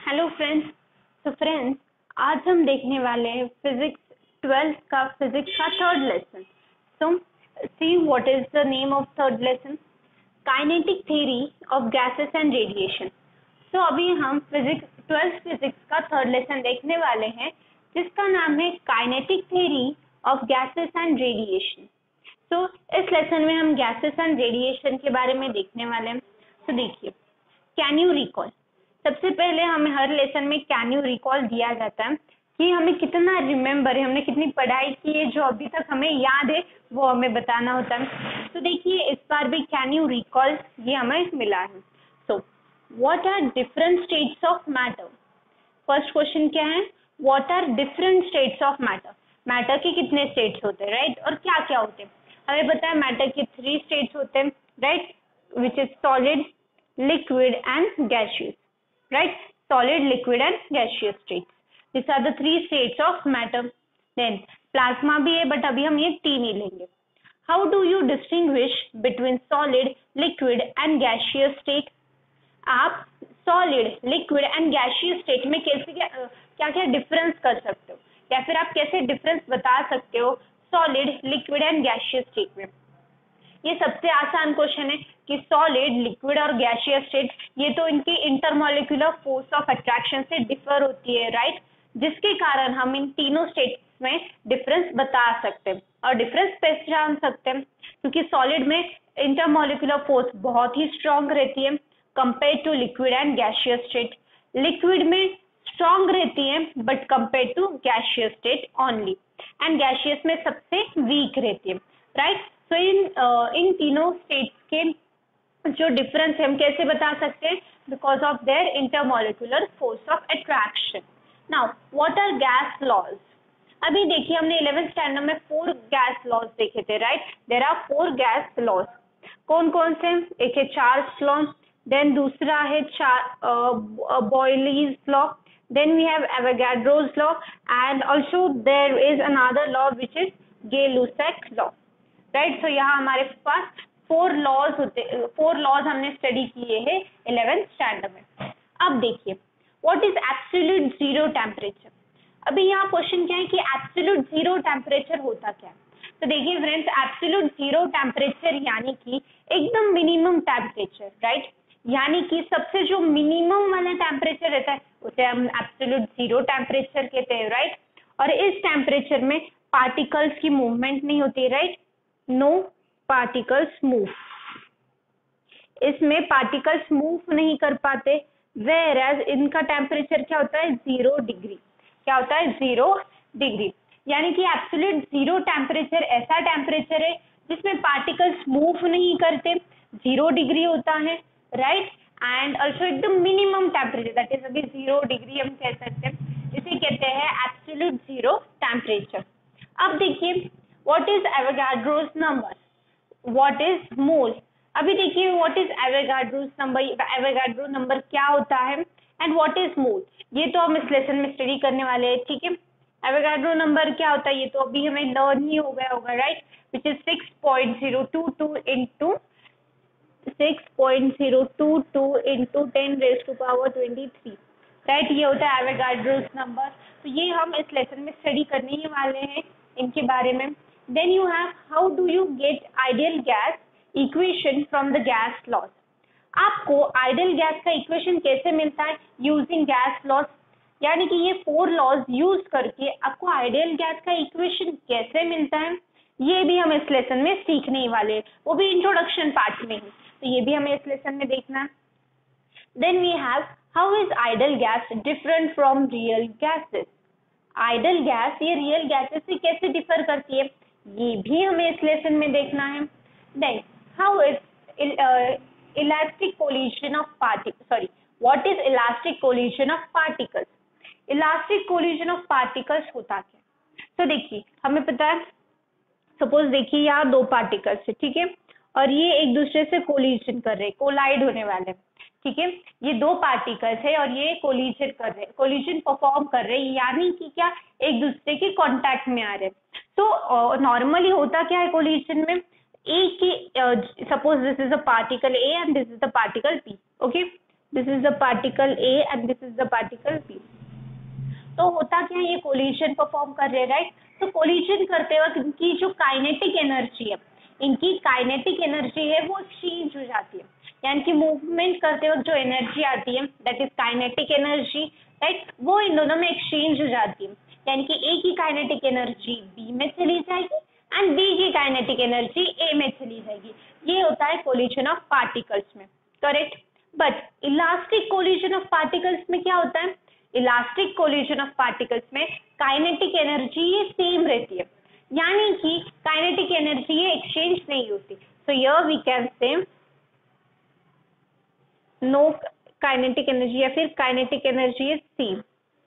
Hello friends. तो friends, आज हम देखने वाले हैं फिजिक्स 12th का फिजिक्स का third lesson. So see what is the name of third lesson? Kinetic theory of gases and radiation. तो अभी हम फिजिक्स 12th फिजिक्स का थर्ड लेसन देखने वाले हैं जिसका नाम है kinetic theory of gases and radiation. तो इस लेसन में हम गैसेस एंड रेडिएशन के बारे में देखने वाले हैं। तो देखिए, कैन यू रिकॉल? सबसे पहले हमें हर लेसन में कैन यू रिकॉल दिया जाता है कि हमें कितना रिमेम्बर है, हमने कितनी पढ़ाई की है, जो अभी तक हमें याद है वो हमें बताना होता है। तो देखिए, इस बार भी कैन यू रिकॉल ये हमें मिला है। So what are different states of matter? First question क्या है? What are different states of matter? Matter के कितने स्टेट्स होते हैं, राइट? और क्या क्या होते हैं? हमें पता है मैटर के 3 स्टेट्स होते हैं, right? Which is solid, liquid and gaseous, right? Solid, liquid and gaseous states. These are the 3 states of matter. Then plasma भी है, but अभी हम ये 3 ही लेंगे। How do you distinguish between solid, liquid and gaseous state? आप solid, liquid and gaseous state में कैसे क्या क्या डिफरेंस कर सकते हो, या फिर आप कैसे डिफरेंस बता सकते हो solid, liquid and gaseous state में? ये सबसे आसान क्वेश्चन है कि सॉलिड, लिक्विड और गैसियस स्टेट ये तो इनकी इंटरमोलिकुलर फोर्स ऑफ अट्रैक्शन से डिफर होती है, राइट? जिसके कारण हम इन तीनों स्टेट्स में डिफरेंस बता सकते हैं और डिफरेंस पहचान सकते हैं, क्योंकि सॉलिड में इंटरमोलिकुलर फोर्स बहुत ही स्ट्रांग रहती है compare to liquid and gaseous state. Liquid में स्ट्रांग रहती है but compare to gaseous state only, and gaseous में सबसे वीक रहती है, राइट? तो इन तीनों स्टेट्स के जो डिफरेंस है हम कैसे बता सकते हैं? Because of their intermolecular force of attraction. Now what are gas laws? अभी देखिए, हमने 11th स्टैंडर्ड में 4 गैस लॉज देखे थे, right? There are 4 gas laws. कौन कौन से? एक है चार्ल्स लॉ, देन दूसरा है Boyle's law, then we have Avogadro's law, and also there is another law which is Gay Lussac law, right? तो यहाँ हमारे पास 4 लॉज होते, 4 लॉज हमने स्टडी किए हैं 11th स्टैंडर्ड में। अब देखिए, what is absolute zero temperature? अभी यहाँ क्वेश्चन क्या है कि एब्सोल्यूट जीरो टेम्परेचर होता क्या है? तो देखिए फ्रेंड्स, एब्सोल्यूट जीरो टेम्परेचर यानी कि एकदम मिनिमम टेम्परेचर, राइट? यानी कि सबसे जो मिनिमम वाला टेम्परेचर रहता है उसे हम एब्सोल्यूट जीरो टेम्परेचर कहते हैं, राइट? और इस टेम्परेचर में पार्टिकल्स की मूवमेंट नहीं होती, राइट? नो पार्टिकल्स मूव, इसमें पार्टिकल्स मूव नहीं कर पाते। वेयरएज इनका टेम्परेचर क्या होता है? 0 डिग्री। क्या होता है? 0 डिग्री। यानी कि एब्सोल्यूट जीरो टेम्परेचर ऐसा टेम्परेचर है जिसमें पार्टिकल्स मूव नहीं करते, 0 डिग्री होता है, राइट? एंड ऑल्सो एकदम मिनिमम टेम्परेचर, दैट इज अभी 0 डिग्री हम कह सकते हैं, इसे कहते हैं एब्सोल्यूट जीरो टेम्परेचर। अब देखिए, What is Avogadro's number? What is mole? अभी देखिए, what is Avogadro's number? Avogadro number क्या होता है and what is mole? ये तो हम इस लेसन में स्टडी करने वाले हैं, ठीक है? Avogadro नंबर क्या होता है ये तो अभी हमें लर्न ही हो गया होगा, right? Which is 6.022 into 6.022 into 10 raised to power 23, right? ये होता है Avogadro's नंबर। तो ये हम इस लेसन में स्टडी करने ही वाले हैं इनके बारे में। Then you have how do you get ideal gas equation from the gas laws? आपको आइडियल गैस का इक्वेशन कैसे मिलता है? यूजिंग गैस लॉज, यानी कि ये 4 लॉज यूज करके आपको आइडियल गैस का इक्वेशन कैसे मिलता है ये भी हम इस लेसन में सीखने ही वाले हैं, वो भी इंट्रोडक्शन पार्ट में ही, तो ये भी हमें इस लेसन में देखना है। Then we have how is ideal gas different from real gases? Ideal gas ये रियल गैसेस से कैसे डिफर करती है ये भी हमें इस लेसन में देखना है। Then how is elastic collision of particles, what is elastic collision of particles? Elastic collision of particles होता क्या? तो देखिए, हमें पता है, सपोज देखिए यहाँ 2 पार्टिकल्स है, ठीक है, और ये एक दूसरे से कोलिजन कर रहे, कोलाइड होने वाले, ठीक है? ये 2 पार्टिकल्स है और ये कोलिजन कर रहे, कोलिजन परफॉर्म कर रहे, यानी कि क्या? एक दूसरे के कांटेक्ट में आ रहे। तो नॉर्मली होता क्या है कोलिजन में? ए की suppose this is a particle A and this is the particle B, okay? This is the particle A and this is the particle B. तो होता क्या है, ये कोलिजन परफॉर्म कर रहे हैं, राइट। तो कोलिजन करते वक्त इनकी जो काइनेटिक एनर्जी है, इनकी काइनेटिक एनर्जी है वो एक्सचेंज हो जाती है, यानी कि मूवमेंट करते वक्त जो एनर्जी आती है that is kinetic energy, right, वो इन दोनों में एक्सचेंज हो जाती है, यानी कि ए की काइनेटिक एनर्जी बी में चली जाएगी एंड बी की काइनेटिक एनर्जी ए में चली जाएगी। ये होता है कोलिजन ऑफ पार्टिकल्स में, correct. But elastic collision of particles में क्या होता है, इलास्टिक कोलिजन ऑफ पार्टिकल्स में काइनेटिक एनर्जी सेम रहती है, यानी कि काइनेटिक एनर्जी एक्सचेंज नहीं होती। So here we can say no kinetic energy, या फिर काइनेटिक एनर्जी इज सेम,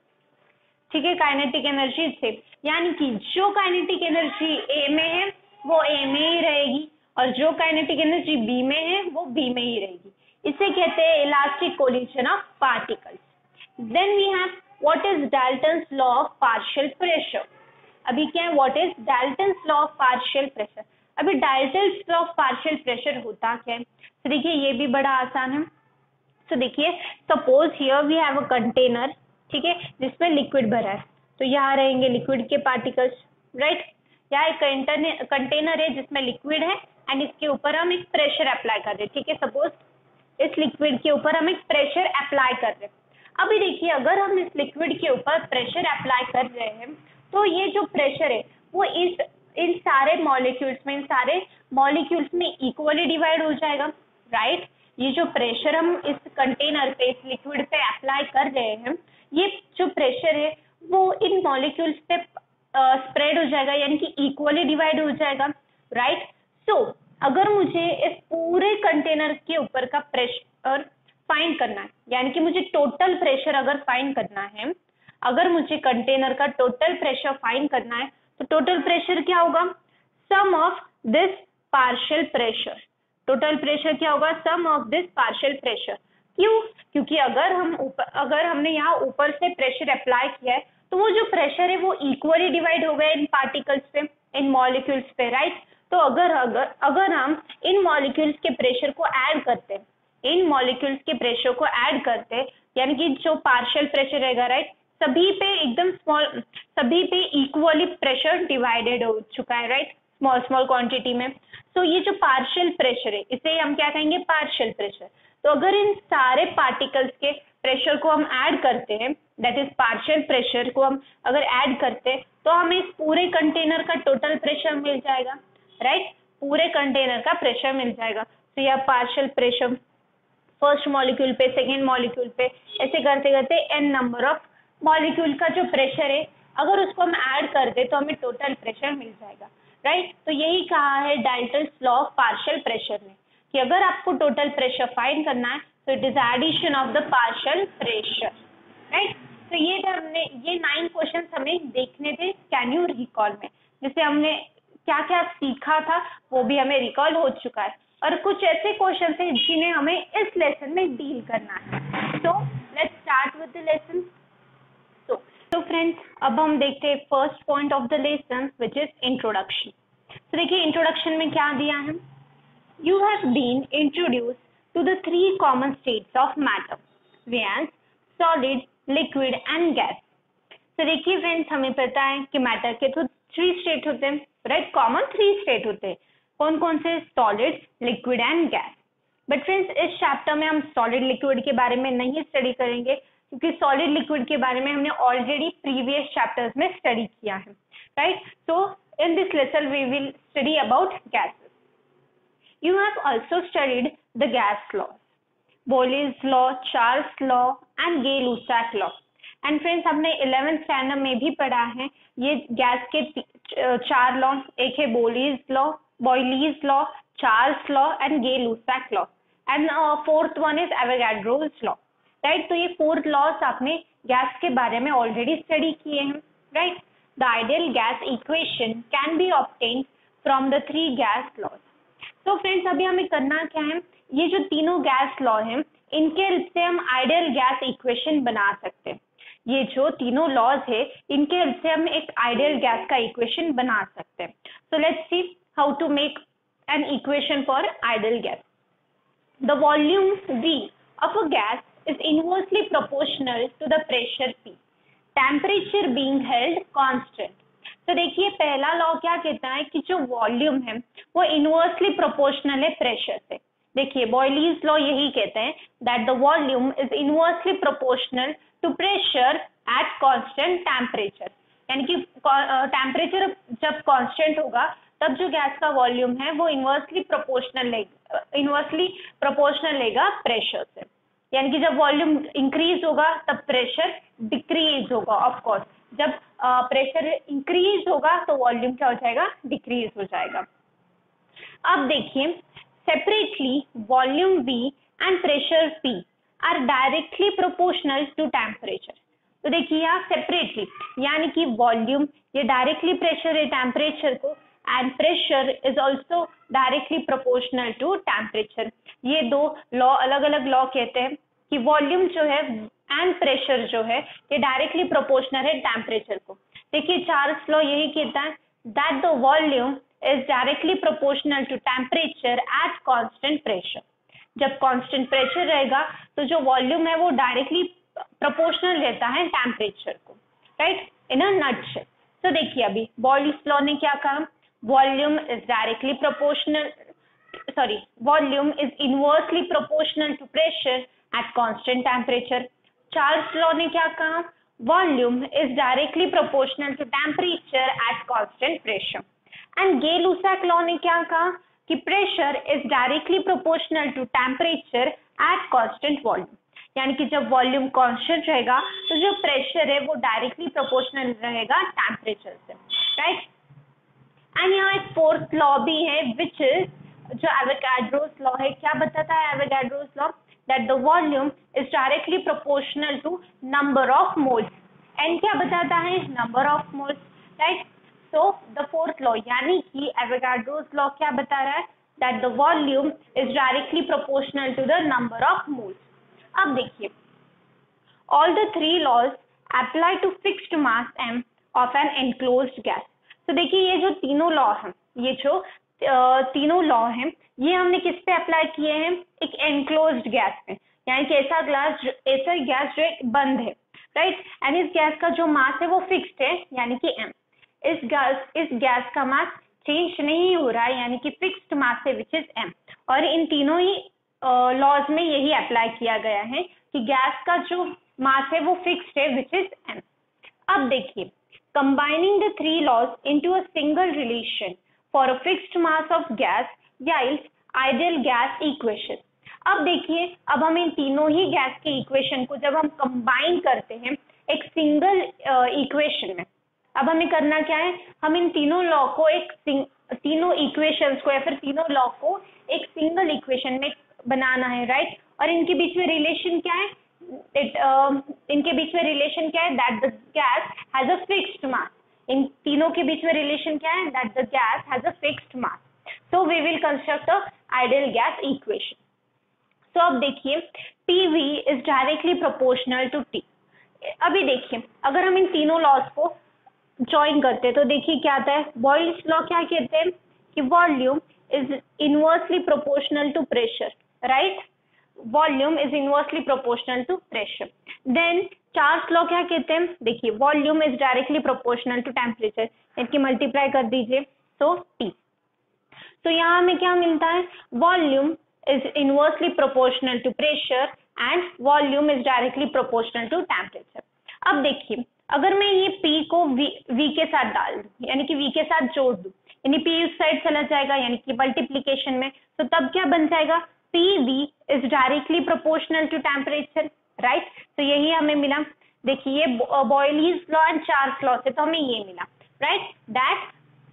ठीक है, काइनेटिक एनर्जी इज सेम, यानी कि जो काइनेटिक एनर्जी ए में है वो ए में ही रहेगी और जो काइनेटिक एनर्जी बी में है वो बी में ही रहेगी। इसे कहते हैं elastic collision of particles. Then we have what is Dalton's law of partial pressure। अभी क्या है, what is Dalton's law of partial pressure। अभी Dalton's law of partial pressure होता क्या है, तो देखिए ये भी बड़ा आसान है। तो देखिए suppose here we have a container, ठीक है, जिसमें लिक्विड भरा है, तो यहाँ रहेंगे लिक्विड के पार्टिकल्स, राइट। यहाँ एक कंटेनर है जिसमें लिक्विड है एंड इसके ऊपर हम एक प्रेशर अप्लाई कर रहे हैं, ठीक है, सपोज इस लिक्विड के ऊपर हम एक प्रेशर अप्लाई कर रहे हैं। अभी देखिए अगर हम इस लिक्विड के ऊपर प्रेशर अप्लाई कर रहे हैं तो ये जो प्रेशर है वो इन सारे मॉलिक्यूल्स में, इन सारे मॉलिक्यूल्स में इक्वली डिवाइड हो जाएगा, राइट। ये जो प्रेशर हम इस कंटेनर पे, इस लिक्विड पे अप्लाई कर रहे हैं, ये जो प्रेशर है वो इन मॉलिक्यूल्स पे स्प्रेड हो जाएगा, यानी कि इक्वली डिवाइड हो जाएगा, राइट। सो अगर मुझे इस पूरे कंटेनर के ऊपर का प्रेशर फाइंड करना है, यानी कि मुझे टोटल प्रेशर अगर फाइंड करना है, अगर मुझे कंटेनर का टोटल प्रेशर फाइंड करना है तो टोटल प्रेशर क्या होगा, sum of this partial pressure. Total pressure क्या होगा, sum of this partial pressure. क्यों, क्योंकि अगर हमने यहाँ ऊपर से प्रेशर अप्लाई किया है तो वो जो प्रेशर है वो इक्वली डिवाइड हो गया इन पार्टिकल्स पे, इन मॉलिक्यूल्स पे, राइट। तो अगर हम इन मॉलिक्यूल्स के प्रेशर को ऐड करते हैं, इन मॉलिक्यूल्स के प्रेशर को ऐड करते हैं, यानी कि जो पार्शियल प्रेशर रहेगा, राइट, सभी पे एकदम स्मॉल, सभी पे इक्वली प्रेशर डिवाइडेड हो चुका है, राइट, स्मॉल क्वांटिटी में। तो ये जो पार्शियल प्रेशर है इसे हम क्या कहेंगे, पार्शियल प्रेशर। तो अगर इन सारे पार्टिकल्स के प्रेशर को हम ऐड करते हैं, दैट इज पार्शियल प्रेशर को हम अगर ऐड करते हैं तो हमें इस पूरे कंटेनर का टोटल प्रेशर मिल जाएगा, राइट, पूरे कंटेनर का प्रेशर मिल जाएगा। तो यह पार्शियल प्रेशर फर्स्ट मॉलिक्यूल पे, सेकेंड मॉलिक्यूल पे, ऐसे करते करते एन नंबर ऑफ मॉलिक्यूल का जो प्रेशर है अगर उसको हम ऐड कर दे तो हमें टोटल प्रेशर मिल जाएगा, राइट। तो यही कहा है Dalton's law of partial pressure ने कि अगर आपको टोटल प्रेशर फाइंड करना है तो it is addition of the partial pressure, right. तो ये 9 क्वेश्चन हमें देखने थे कैन यू रिकॉल में, जिससे हमने क्या क्या सीखा था वो भी हमें रिकॉल हो चुका है, और कुछ ऐसे क्वेश्चन हैं जिन्हें हमें इस लेसन में डील करना है। So let's start with the lesson. तो फ्रेंड्स अब हम देखते हैं first point of the lesson which is introduction. तो देखिए इंट्रोडक्शन में क्या दिया है, you have been introduce to the 3 common states of matter, where solid, liquid and gas. तो देखिए फ्रेंड्स हमें पता है कि मैटर के तो 3 स्टेट होते हैं, राइट, कॉमन 3 स्टेट होते हैं। कौन कौन से, solid, liquid and gas. But friends इस चैप्टर में हम सॉलिड लिक्विड के बारे में नहीं स्टडी करेंगे, क्योंकि सॉलिड लिक्विड के बारे में हमने ऑलरेडी प्रीवियस चैप्टर्स में स्टडी किया है, right. So in this lesson we will study about gases. You have also studied the gas law, Boyle's law, Charles law and Gay Lussac law. And friends हमने 11th standard में भी पढ़ा है ये gas के 4 लॉ, एक है Boyle's law, Charles law and Gay-Lussac law, and fourth one is Avogadro's law, right। तो ये 4 लॉस आपने गैस के बारे में ऑलरेडी स्टडी किए हैं, right. The ideal gas equation can be obtained from the 3 gas laws. तो फ्रेंड्स अभी हमें करना क्या है, ये जो तीनों गैस लॉ हैं इनके हेल्प से हम आइडियल गैस इक्वेशन बना सकते हैं। ये जो तीनों लॉज है इनके हेल्प से हम एक आइडियल गैस का इक्वेशन बना सकते हैं। So let's see how to make an equation for ideal gas. The volume V of a gas is inversely proportional to the pressure P, temperature being held constant. तो देखिए पहला law क्या कहता है कि जो वॉल्यूम है वो इनवर्सली प्रोपोर्शनल है प्रेशर से। देखिए बॉयलीज लॉ यही कहते हैं that the volume is inversely proportional to pressure at constant temperature, यानी कि टेम्परेचर जब कांस्टेंट होगा तब जो गैस का वॉल्यूम है वो इनवर्सली प्रोपोर्शनल लेगा प्रेशर से, यानी कि जब वॉल्यूम इंक्रीज होगा तब प्रेशर डिक्रीज होगा। ऑफ कोर्स जब प्रेशर इंक्रीज होगा तो वॉल्यूम क्या हो जाएगा, डिक्रीज हो जाएगा। अब देखिए separately volume V and pressure P are directly proportional to temperature. तो देखिए यहाँ सेपरेटली यानी कि वॉल्यूम ये डायरेक्टली प्रेशर है टेम्परेचर को, and pressure is also directly proportional to temperature. ये दो लॉ अलग अलग लॉ कहते हैं कि वॉल्यूम जो है एंड प्रेशर जो है ये डायरेक्टली प्रोपोर्शनल है टेम्परेचर को। देखिए चार्ल्स लॉ यही कहता है that the volume is directly proportional to temperature at constant pressure. जब कांस्टेंट प्रेशर रहेगा तो जो वॉल्यूम है वो डायरेक्टली प्रोपोर्शनल रहता है टेम्परेचर को, राइट, इन अ नटशेल। तो देखिए अभी बॉयल्स लॉ ने क्या कहा, volume is directly proportional volume is inversely proportional to pressure at constant temperature. Charles law ने क्या कहा, volume is directly proportional to temperature at constant pressure. And Gay Lussac law ने क्या कहा कि pressure is directly proportional to temperature at constant volume, यानी कि जब वॉल्यूम कांस्टेंट रहेगा तो जो प्रेशर है वो डायरेक्टली प्रोपोर्शनल रहेगा टेम्परेचर से, राइट। एंड यहाँ एक फोर्थ लॉ भी है विच इज जो एवोगाड्रोस लॉ है। क्या बताता है Avogadro's law, that the volume is directly proportional to number of moles. And क्या बताता है, number of moles, right. So the fourth law यानी कि एवोगाड्रोस लॉ क्या बता रहा है, that the volume is directly proportional to the number of moles. अब देखिए all the three laws apply to fixed mass m of an enclosed gas। तो देखिए ये जो तीनों लॉ हैं, ये जो तीनों लॉ हैं ये हमने किस पे अप्लाई किए हैं, एक एनक्लोज्ड गैस पे, यानी कि ऐसा गैस जो बंद है, राइट। एंड इस गैस का जो मास है वो फिक्स्ड है यानी कि m। इस गैस का मास चेंज नहीं हो रहा है यानी कि फिक्स्ड मास है विच इज m। और इन तीनों ही लॉज में यही अप्लाई किया गया है कि गैस का जो मास है वो फिक्स्ड है विच इज m। अब देखिए combining the three laws into a single relation for a fixed mass of gas yields ideal gas equation. अब देखिए अब हम इन तीनों ही गैस के इक्वेशन को जब हम कंबाइन करते हैं एक सिंगल इक्वेशन में, अब हमें करना क्या है, हम इन तीनों लॉ को तीनों इक्वेशंस को या फिर तीनों लॉ को एक सिंगल इक्वेशन में बनाना है, राइट। और इनके बीच में रिलेशन क्या है, इनके बीच में रिलेशन क्या है, that the gas has a fixed mass. इन तीनों के बीच में रिलेशन क्या है, that the gas has a fixed mass. So we will construct a ideal gas equation. So अब देखिए PV is directly proportional to T। अभी देखिए अगर हम इन तीनों लॉज को ज्वाइन करते हैं तो देखिए क्या आता है, बॉयल्स लॉ क्या कहते हैं कि volume is inversely proportional to pressure, right. Volume is inversely proportional to pressure. Then Charles law क्या कहते हैं, देखिए volume is directly proportional to temperature, इनकी मल्टीप्लाई कर दीजिए तो T। तो यहाँ हमें क्या मिलता है, volume is inversely proportional to pressure and volume is directly proportional to temperature. अब देखिए अगर मैं ये P को V के साथ डाल दूं यानी कि V के साथ जोड़ दूं, यानी P उस साइड चला जाएगा यानी कि मल्टीप्लीकेशन में, तो तब क्या बन जाएगा, PV is directly proportional to temperature, right. तो यही हमें मिला। देखिए ये Boyle's law and Charles law से तो हमें ये मिला, right, that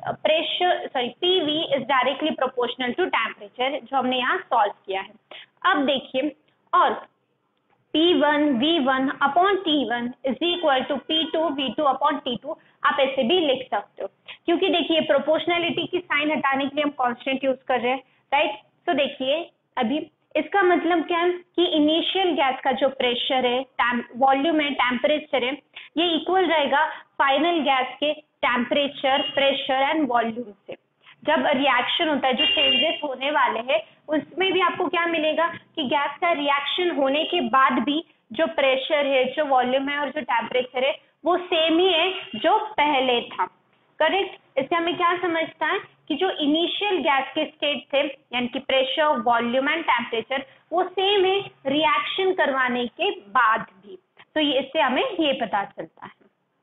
PV is directly proportional to temperature, जो हमने यहाँ सॉल्व किया है। अब देखिए और P1 V1 upon T1 is equal to P2 V2 upon T2 आप ऐसे भी लिख सकते हो, क्योंकि देखिए प्रोपोर्शनलिटी की साइन हटाने के लिए हम कांस्टेंट यूज कर रहे हैं, राइट। तो देखिए अभी इसका मतलब क्या है कि इनिशियल गैस का जो प्रेशर है, वॉल्यूम है, टेम्परेचर है, ये इक्वल रहेगा फाइनल गैस के टेम्परेचर, प्रेशर एंड वॉल्यूम से। जब रिएक्शन होता है, जो चेंजेस होने वाले हैं उसमें भी आपको क्या मिलेगा कि गैस का रिएक्शन होने के बाद भी जो प्रेशर है, जो वॉल्यूम है और जो टेम्परेचर है वो सेम ही है जो पहले था। करेक्ट। इससे हमें क्या समझता है कि जो इनिशियल गैस के स्टेट थे यानी कि प्रेशर, वॉल्यूम एंड टेम्परेचर वो सेम है रिएक्शन करवाने के बाद भी। तो ये इससे हमें ये पता चलता है।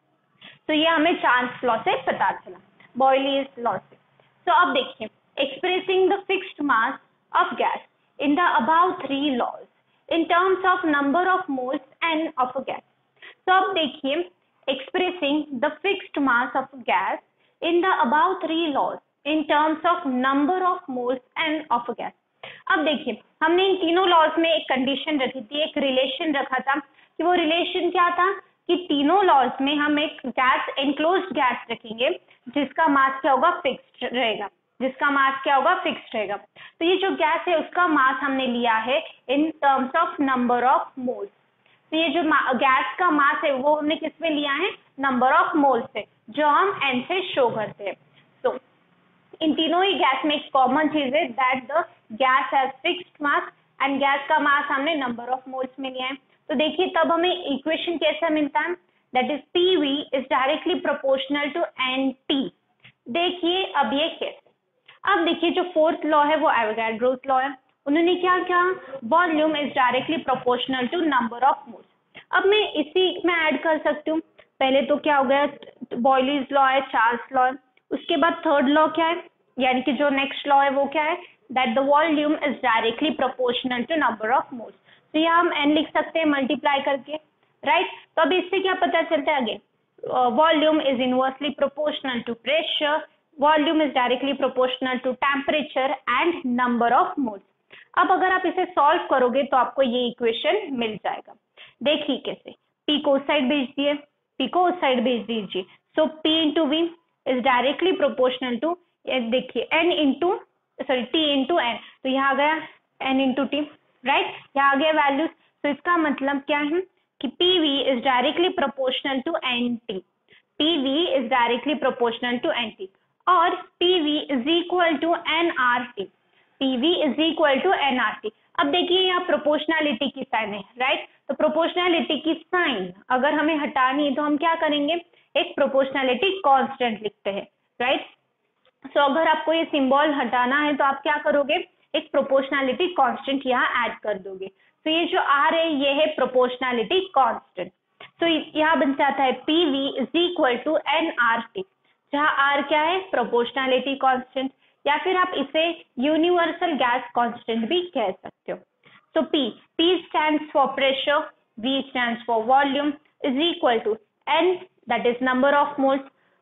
तो ये हमें चार्ल्स लॉ से पता चला, बॉयलीज लॉ से। तो अब देखिए, expressing the fixed mass of gas in the above 3 laws in terms of number of moles and of a gas. तो अब देखिए, expressing the fixed mass of gas in the above 3 laws in terms of number of moles and of a gas. अब देखिए, हमने इन तीनों laws में एक condition रखी थी, एक रिलेशन रखा था कि वो रिलेशन क्या था कि तीनों लॉज में हम एक गैस, एनक्लोज्ड गैस रखेंगे जिसका मास क्या होगा, फिक्स्ड रहेगा, जिसका मास क्या होगा, फिक्स्ड रहेगा। तो ये जो गैस है उसका मास हमने लिया है in terms of number of moles. तो ये जो गैस का मास है वो हमने किस में लिया है, नंबर ऑफ मोल्स से, जो हम एन से शो करते हैं। तो इन तीनों ही गैस में एक कॉमन चीज है that the gas has fixed mass and gas का मास हमने नंबर ऑफ मोल्स में लिया है। तो देखिए तब हमें इक्वेशन कैसा मिलता है, that is PV is directly proportional to NT। देखिए अब ये कैसे, अब देखिए जो फोर्थ लॉ है वो एवोगाड्रोस लॉ है। उन्होंने क्या कहा, volume is directly proportional to number of moles. अब मैं इसी में ऐड कर सकती हूँ, पहले तो क्या हो गया, बॉयलीज लॉ है, चार्ल्स लॉ है, उसके बाद थर्ड लॉ क्या है, यानी कि जो नेक्स्ट लॉ है वो क्या है, that the volume is directly proportional to number of moles. तो यहाँ हम n लिख सकते हैं मल्टीप्लाई करके, राइट। तो अब इससे क्या पता चलता है, again volume is inversely proportional to pressure, volume is directly proportional to temperature and number of moles. अब अगर आप इसे सॉल्व करोगे तो आपको ये इक्वेशन मिल जाएगा। देखिए कैसे, P को उस साइड भेज दिए, P को उस साइड भेज दीजिए। So P into V is directly proportional to, देखिए N into T into N, तो यहाँ आ गया N इंटू T, राइट, यहाँ आ गया वैल्यूज। तो इसका मतलब क्या है कि PV is directly proportional to NT, PV is directly proportional to NT और PV is equal to nRT, PV is equal to nRT। अब देखिए यहाँ प्रोपोर्शनलिटी की साइन है, राइट। तो प्रोपोर्शनलिटी की साइन अगर हमें हटानी है तो हम क्या करेंगे, एक प्रोपोर्शनलिटी कांस्टेंट लिखते हैं, राइट। सो अगर आपको ये सिंबल हटाना है तो आप क्या करोगे, एक प्रोपोर्शनलिटी कांस्टेंट यहाँ ऐड कर दोगे। तो ये जो R है ये है प्रोपोर्शनलिटी कांस्टेंट। तो यहाँ बन जाता है PV is equal to nRT, जहाँ R क्या है, प्रोपोर्शनलिटी कांस्टेंट, या फिर आप इसे यूनिवर्सल गैस कांस्टेंट भी कह सकते हो। So P stands for pressure, V stands for volume is equal to N, that is number of moles,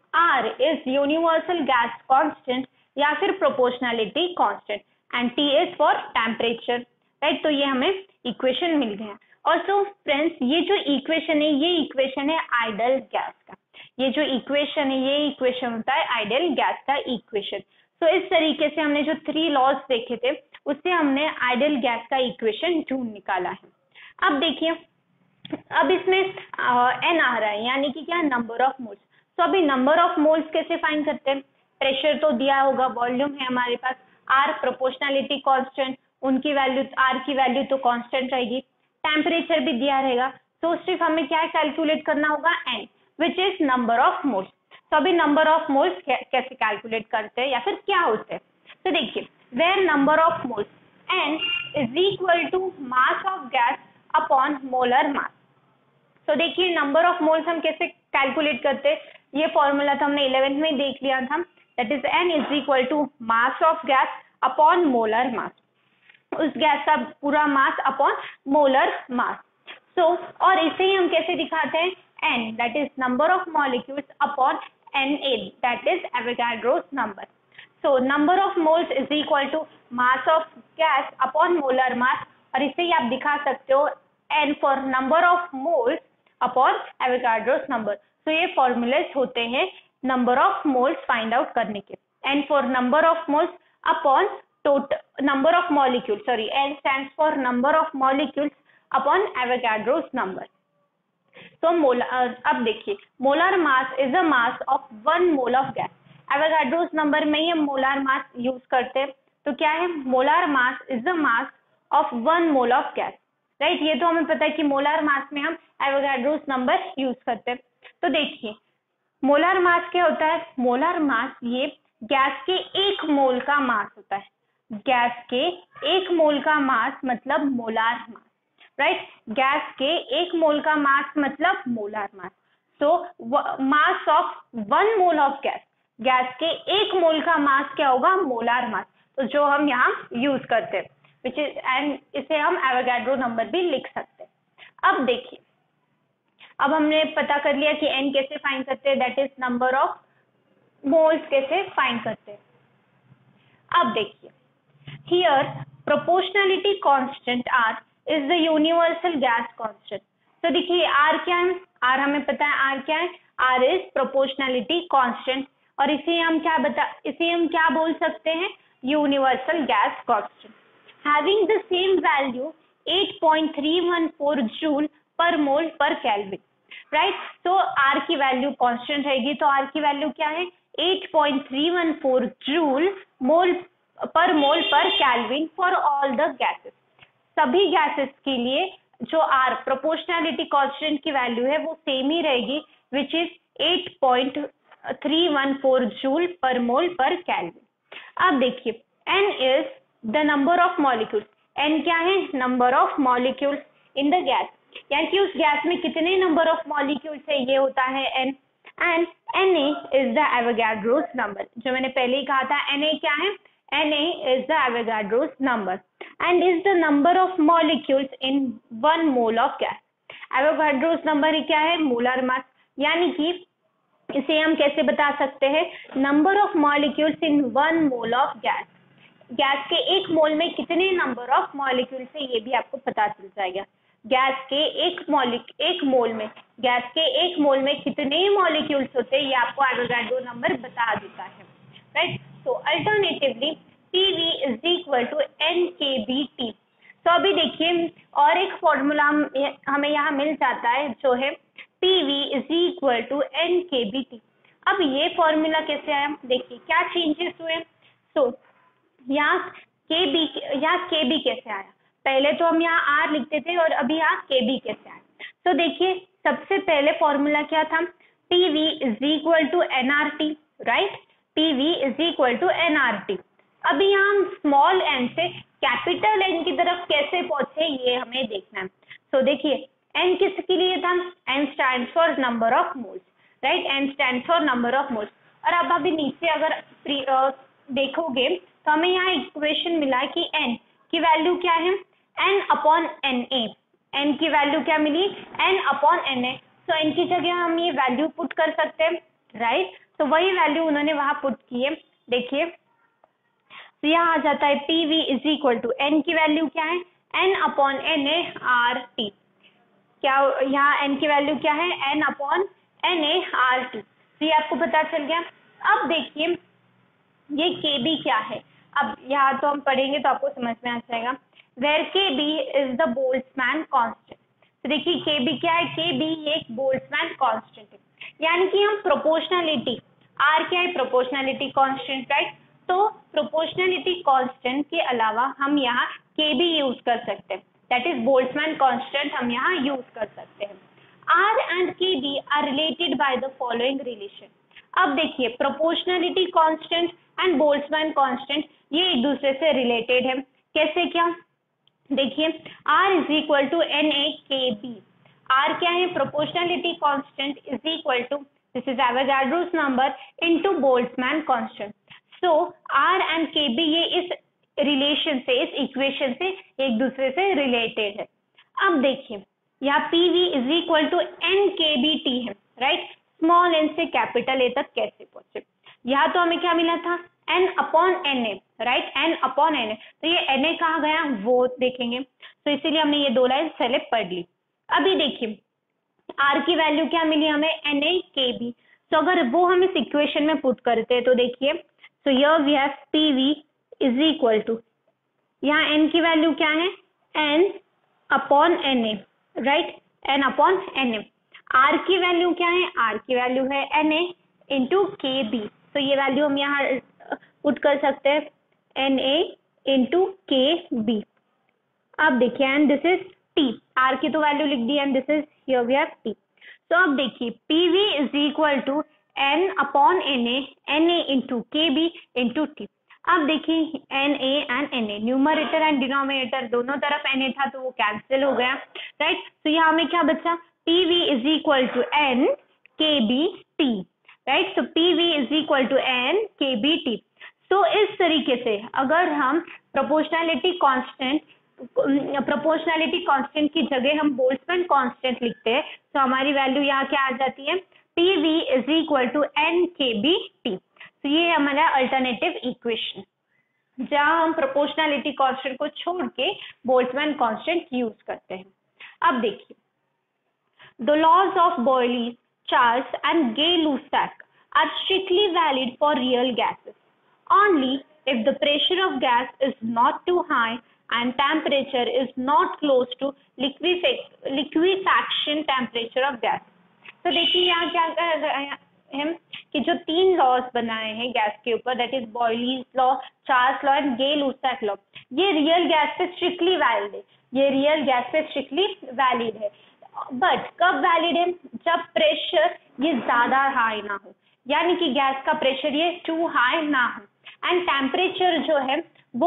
R is universal gas constant या फिर proportionality constant and T is for temperature, right। तो ये हमें equation मिल गया। और so friends ये जो equation है ये इक्वेशन है आइडल गैस का, ये जो इक्वेशन है ये इक्वेशन होता है आइडल गैस का इक्वेशन। तो इस तरीके से हमने जो 3 लॉज देखे थे उससे हमने आइडल गैस का इक्वेशन ढूंढ निकाला है। अब देखिए, अब इसमें n आ रहा है यानी कि क्या, नंबर ऑफ मोल्स। तो अभी नंबर ऑफ मोल्स कैसे फाइंड करते हैं, प्रेशर तो दिया होगा, वॉल्यूम है हमारे पास, R प्रोपोर्शनलिटी कांस्टेंट, उनकी वैल्यू, R की वैल्यू तो कांस्टेंट रहेगी, टेम्परेचर भी दिया रहेगा। तो सिर्फ हमें क्या कैलकुलेट करना होगा, n which is number of moles. तो अभी नंबर ऑफ मोल्स कैसे कैलकुलेट करते हैं या फिर क्या होते हैं, तो देखिए, where number of moles n is equal to mass of gas upon molar mass। तो देखिए नंबर ऑफ मोल्स हम कैसे कैलकुलेट करते हैं, ये फॉर्मूला तो हमने 11th में देख लिया था, that is n is equal to mass of gas upon molar mass, उस गैस का पूरा मास अपॉन मोलर मास। सो और इसे ही हम कैसे दिखाते हैं, n that is number of molecules upon Na, that is Avogadro's number. So number of moles is equal to mass of gas upon molar mass, और इसे ही आप दिखा सकते हो n for number of moles upon Avogadro's number। तो ये formulas होते हैं number of moles find out करने के, n for number of moles upon total number of molecules, sorry n stands for number of molecules upon Avogadro's number। तो molar, अब देखिए molar mass is a mass of 1 mole of gas, Avogadro's number में ही हम molar mass use करते हैं। तो क्या है, molar mass is the mass of 1 mole of gas, right. ये तो हमें पता है कि मोलार मास में हम एवोगाड्रोस नंबर यूज करते हैं। तो देखिए मोलार मास क्या होता है, मोलार मास ये गैस के 1 मोल का मास होता है। गैस के 1 मोल का मास मतलब मोलार मास, राइट। गैस के 1 मोल का मास मतलब मोलार मास। तो mass of 1 mole of gas, gas के 1 मोल का मास क्या होगा, मोलार मास। तो जो हम यहाँ यूज करते हैं विच इज, एंड इसे हम एवोगाड्रो नंबर भी लिख सकते हैं। अब देखिए, अब हमने पता कर लिया कि n कैसे फाइंड करते हैं, that is number of moles कैसे फाइंड करते हैं। अब देखिए, here proportionality constant R is the universal gas constant. तो देखिए R क्या है, R हमें पता है R क्या है, R इज प्रोपोर्शनलिटी कांस्टेंट, और इसे हम क्या बोल सकते हैं, universal gas constant. Having the same value 8.314 joule per mole per kelvin, right. तो R की वैल्यू कांस्टेंट रहेगी, तो R की वैल्यू क्या है, 8.314 joule mole per kelvin for all the gases. सभी गैसेस के लिए जो R प्रोपोर्शनलिटी कांस्टेंट की वैल्यू है वो सेम ही रहेगी, which is 8.314 joule per mole per kelvin. अब देखिए N is the number of molecules, N क्या है, number of molecules in the gas, यानी कि उस गैस में कितने नंबर ऑफ मॉलिक्यूल्स है ये होता है N। And Na is the Avogadro's number, जो मैंने पहले ही कहा था Na क्या है, Na is the Avogadro's number and is the number of molecules in 1 mole of gas. Avogadro's number ही क्या है, मोलर मास, यानी कि इसे हम कैसे बता सकते हैं, number of molecules in 1 mole of gas. Gas के 1 मोल में कितने नंबर ऑफ मॉलिक्यूल्स है ये भी आपको पता चल जाएगा। गैस के 1 मोल में, गैस के 1 मोल में कितने मॉलिक्यूल्स होते हैं ये आपको एवोगाड्रो नंबर बता देता है, right. So alternatively PV is equal to NKBT। तो अभी देखिए और एक फॉर्मूला हमें यहाँ मिल जाता है जो है PV is equal to NKBT। अब ये फॉर्मूला कैसे आया, देखिए क्या चेंजेस हुए। तो यहाँ KB कैसे आया, पहले तो हम यहाँ R लिखते थे और अभी यहाँ KB कैसे आया। तो देखिए सबसे पहले फॉर्मूला क्या था, PV is equal to nRT, right. PV is equal to nRT। अभी यहाँ हम स्मॉल n से कैपिटल N की तरफ कैसे पहुंचे ये हमें देखना है। तो देखिए n किसके लिए था, n stands for number of moles, right, n stands for number of moles। और अब अभी नीचे अगर देखोगे तो हमें यहाँ इक्वेशन मिला कि n की वैल्यू क्या है, n अपॉन Na, n की वैल्यू क्या मिली, n अपॉन Na। तो n की जगह हम ये वैल्यू पुट कर सकते हैं, राइट। तो वही वैल्यू उन्होंने वहां पुट की है, देखिए तो यहाँ आ जाता है PV is equal to n की वैल्यू क्या है, n अपॉन Na RT। क्या यहाँ n की वैल्यू क्या है, n अपॉन Na RT। तो ये आपको पता चल गया। अब देखिए ये KB क्या है, अब यहाँ तो हम पढ़ेंगे तो आपको समझ में आ जाएगा। Where KB is the Boltzmann constant. तो देखिए KB क्या है, KB ये एक बोल्ट्जमैन कांस्टेंट है, यानी कि हम प्रोपोर्शनलिटी, R क्या है, प्रोपोर्शनलिटी कांस्टेंट, राइट। तो प्रोपोर्शनलिटी कांस्टेंट के अलावा हम यहाँ KB यूज कर सकते हैं, दैट इज बोल्ट्जमैन कांस्टेंट हम यहाँ यूज कर सकते हैं। R and KB are related by the following relation. अब देखिए proportionality constant and Boltzmann constant ये एक दूसरे से रिलेटेड है, कैसे क्या, देखिए R is equal to NaKB। R क्या है, proportionality constant is equal to, this is Avogadro's number into Boltzmann constant. So R and KB ये इस रिलेशन से, इस इक्वेशन से एक दूसरे से रिलेटेड है। अब देखिए यहाँ PV is equal to NKBT है, राइट। स्मॉल n से कैपिटल A तक कैसे पहुंचे, यहाँ तो हमें क्या मिला था, n upon Na, right, n upon Na। तो ये Na कहाँ गया वो देखेंगे, तो इसीलिए हमने ये 2 लाइन सेलेक्ट पढ़ ली। अभी देखिए R की वैल्यू क्या मिली हमें, NaKB। तो अगर वो हम इस इक्वेशन में पुट करते हैं तो देखिए, so here we have PV is equal to, यहाँ n की वैल्यू क्या है, n upon Na, right, n upon Na। R की वैल्यू क्या है, R की वैल्यू है Na इंटू KB, तो ये वैल्यू हम यहाँ पुट कर सकते हैं Na इंटू Kb। अब देखिए and this is T, R की तो वैल्यू लिख दी and this is here we have T। तो अब देखिए PV is equal to N upon Na into Kb into T। अब देखिए Na and Na, numerator and denominator दोनों तरफ Na था तो वो कैंसिल हो गया, राइट। तो यहाँ हमें क्या बचा, PV is equal to N Kb T, राइट। तो PV is equal to N Kb T। तो इस तरीके से अगर हम प्रोपोर्शनैलिटी कांस्टेंट की जगह हम बोल्ट्जमैन कांस्टेंट लिखते हैं तो हमारी वैल्यू यहाँ क्या आ जाती है, PV is equal to N Kb T। तो ये हमारा अल्टरनेटिव इक्वेशन, जहां हम प्रोपोर्शनैलिटी कांस्टेंट को छोड़ के बोल्ट्जमैन कांस्टेंट यूज करते हैं। अब देखिए, the laws of Boyle, Charles and Gay Lussac are strictly valid for real gases only if the pressure of gas is not too high and temperature is not close to liquefaction temperature of gas। तो देखिए यहाँ क्या कर रहे हैं कि जो 3 laws बनाए हैं गैस के ऊपर, that is Boyle's law, Charles law and Gay Lussac law, ये रियल गैस पे स्ट्रिक्टली वैलिड है, ये रियल गैस पे स्ट्रिक्टली वैलिड है। बट कब वैलिड है, जब प्रेशर ये ज्यादा हाई ना हो, यानी कि गैस का प्रेशर ये टू हाई ना हो एंड टेम्परेचर जो है वो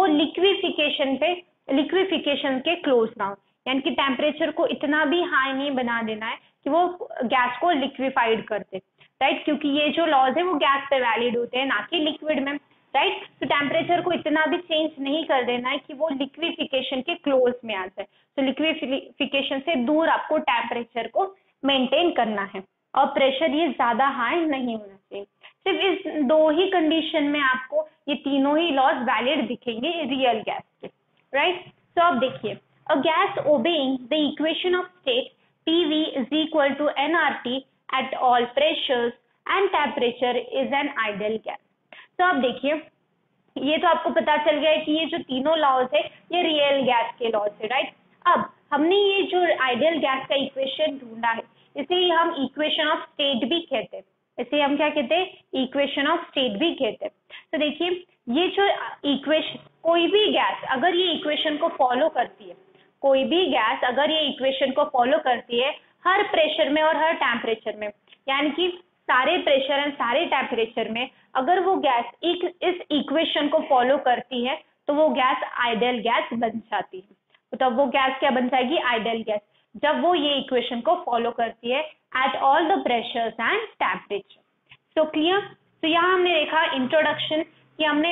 लिक्विफिकेशन के क्लोज ना हो, यानी कि टेम्परेचर को इतना भी हाई नहीं बना देना है कि वो गैस को लिक्विफाइड कर दे, राइट। क्योंकि ये जो लॉज है वो गैस पे वैलिड होते हैं, ना कि लिक्विड में, राइट। तो टेम्परेचर को इतना भी चेंज नहीं कर देना है कि वो लिक्विफिकेशन के क्लोज में आ जाए। तो लिक्विफिकेशन से दूर आपको टेम्परेचर को मेंटेन करना है और प्रेशर ये ज्यादा हाई नहीं होना चाहिए। सिर्फ इस 2 ही कंडीशन में आपको ये तीनों ही लॉज वैलिड दिखेंगे रियल गैस के, राइट। तो अब देखिए, a gas obeying the equation of state PV is equal to nRT at all pressures and temperature is an ideal gas. तो अब देखिए, ये तो आपको पता चल गया है कि ये जो तीनों लॉज है ये रियल गैस के लॉज है, राइट। अब हमने ये जो आइडियल गैस का इक्वेशन ढूंढा है, इसे हम इक्वेशन ऑफ स्टेट भी कहते हैं, इसे हम क्या कहते हैं, इक्वेशन ऑफ स्टेट भी कहते हैं। तो देखिए, ये जो इक्वेशन, कोई भी गैस अगर ये इक्वेशन को फॉलो करती है, कोई भी गैस अगर ये इक्वेशन को फॉलो करती है हर प्रेशर में और हर टेम्परेचर में, यानी कि सारे प्रेशर एंड सारे टेम्परेचर में अगर वो गैस इस इक्वेशन को फॉलो करती है तो वो गैस आइडियल गैस बन जाती है। तो तब वो गैस क्या बन जाएगी, आइडियल गैस, जब वो ये इक्वेशन को फॉलो करती है at all the pressures and temperature. So clear. तो यहाँ हमने देखा इंट्रोडक्शन कि हमने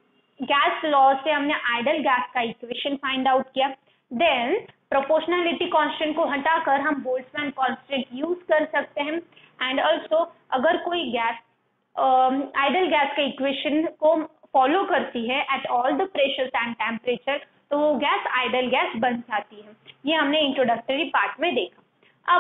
गैस लॉ से हमने आइडियल गैस का इक्वेशन फाइंड आउट किया, देन प्रोपोर्शनैलिटी कांस्टेंट को हटाकर हम बोल्ट्जमैन कांस्टेंट यूज कर सकते हैं एंड ऑल्सो अगर कोई गैस आइडियल गैस का इक्वेशन को फॉलो करती है at all the pressures and temperature तो वो गैस आइडियल गैस बन जाती है। ये हमने इंट्रोडक्टरी पार्ट में देखा।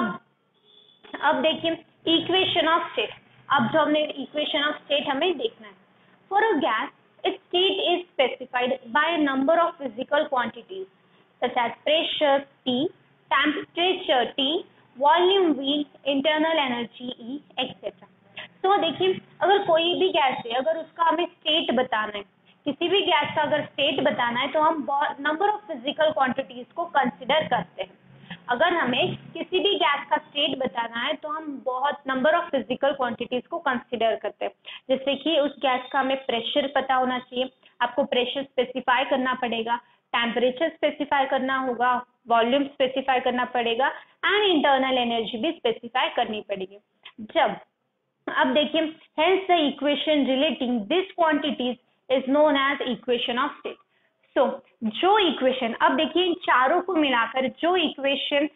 अब देखिए इक्वेशन ऑफ स्टेट। अब जो हमने इक्वेशन ऑफ स्टेट हमें देखना है, for a gas its state is specified by a number of physical quantities such as pressure T, temperature T, volume V, internal energy E, etc. तो देखिए, अगर कोई भी गैस है, अगर उसका हमें स्टेट बताना है, किसी भी गैस का अगर स्टेट बताना है तो हम नंबर ऑफ फिजिकल क्वांटिटीज को कंसिडर करते हैं। अगर हमें किसी भी गैस का स्टेट बताना है तो हम बहुत नंबर ऑफ फिजिकल क्वांटिटीज को कंसिडर करते हैं, जैसे कि उस गैस का हमें प्रेशर पता होना चाहिए, आपको प्रेशर स्पेसिफाई करना पड़ेगा, टेम्परेचर स्पेसिफाई करना होगा, वॉल्यूम स्पेसिफाई करना पड़ेगा एंड इंटरनल एनर्जी भी स्पेसिफाई करनी पड़ेगी। जब अब देखिए, hence the equation relating this quantities is known as equation of state. So जो इक्वेशन, अब देखिए इन चारों को मिलाकर जो इक्वेशन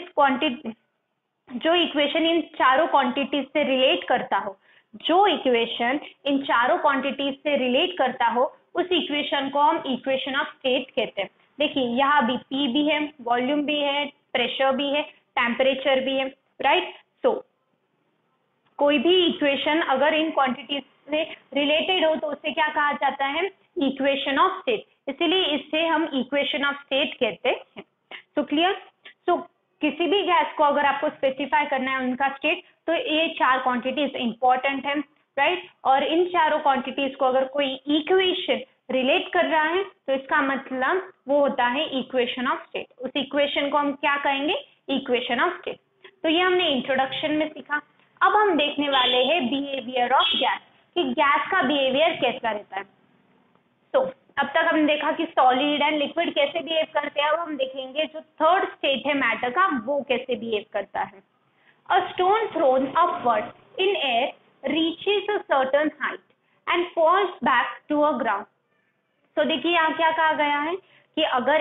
इन चारों क्वांटिटीज से रिलेट करता हो, जो इक्वेशन इन चारों क्वांटिटीज से रिलेट करता हो उस इक्वेशन को हम इक्वेशन ऑफ स्टेट कहते हैं। देखिए यहाँ भी P भी है, वॉल्यूम भी है, प्रेशर भी है, टेम्परेचर भी है, राइट। सो कोई भी इक्वेशन अगर इन क्वांटिटीज से रिलेटेड हो तो उसे क्या कहा जाता है, इक्वेशन ऑफ स्टेट। इसीलिए इससे हम इक्वेशन ऑफ स्टेट कहते हैं। So clear. सो किसी भी गैस को अगर आपको स्पेसिफाई करना है उनका स्टेट तो ये चार क्वांटिटीज इंपॉर्टेंट है, राइट। और इन चारों क्वांटिटीज को अगर कोई इक्वेशन रिलेट कर रहा है तो इसका मतलब वो होता है इक्वेशन ऑफ स्टेट। उस इक्वेशन को हम क्या कहेंगे, इक्वेशन ऑफ स्टेट। तो ये हमने इंट्रोडक्शन में सीखा। अब हम देखने वाले हैं बिहेवियर ऑफ गैस, कि गैस का बिहेवियर कैसा रहता है। तो अब तक हमने देखा कि सॉलिड एंड लिक्विड कैसे बिहेव करते हैं। अब हम देखेंगे जो थर्ड स्टेट है मैटर का, वो कैसे बिहेव करता है। A stone thrown upward in air reaches a certain height and falls back to a ground. तो देखिए यहाँ क्या कहा गया है कि अगर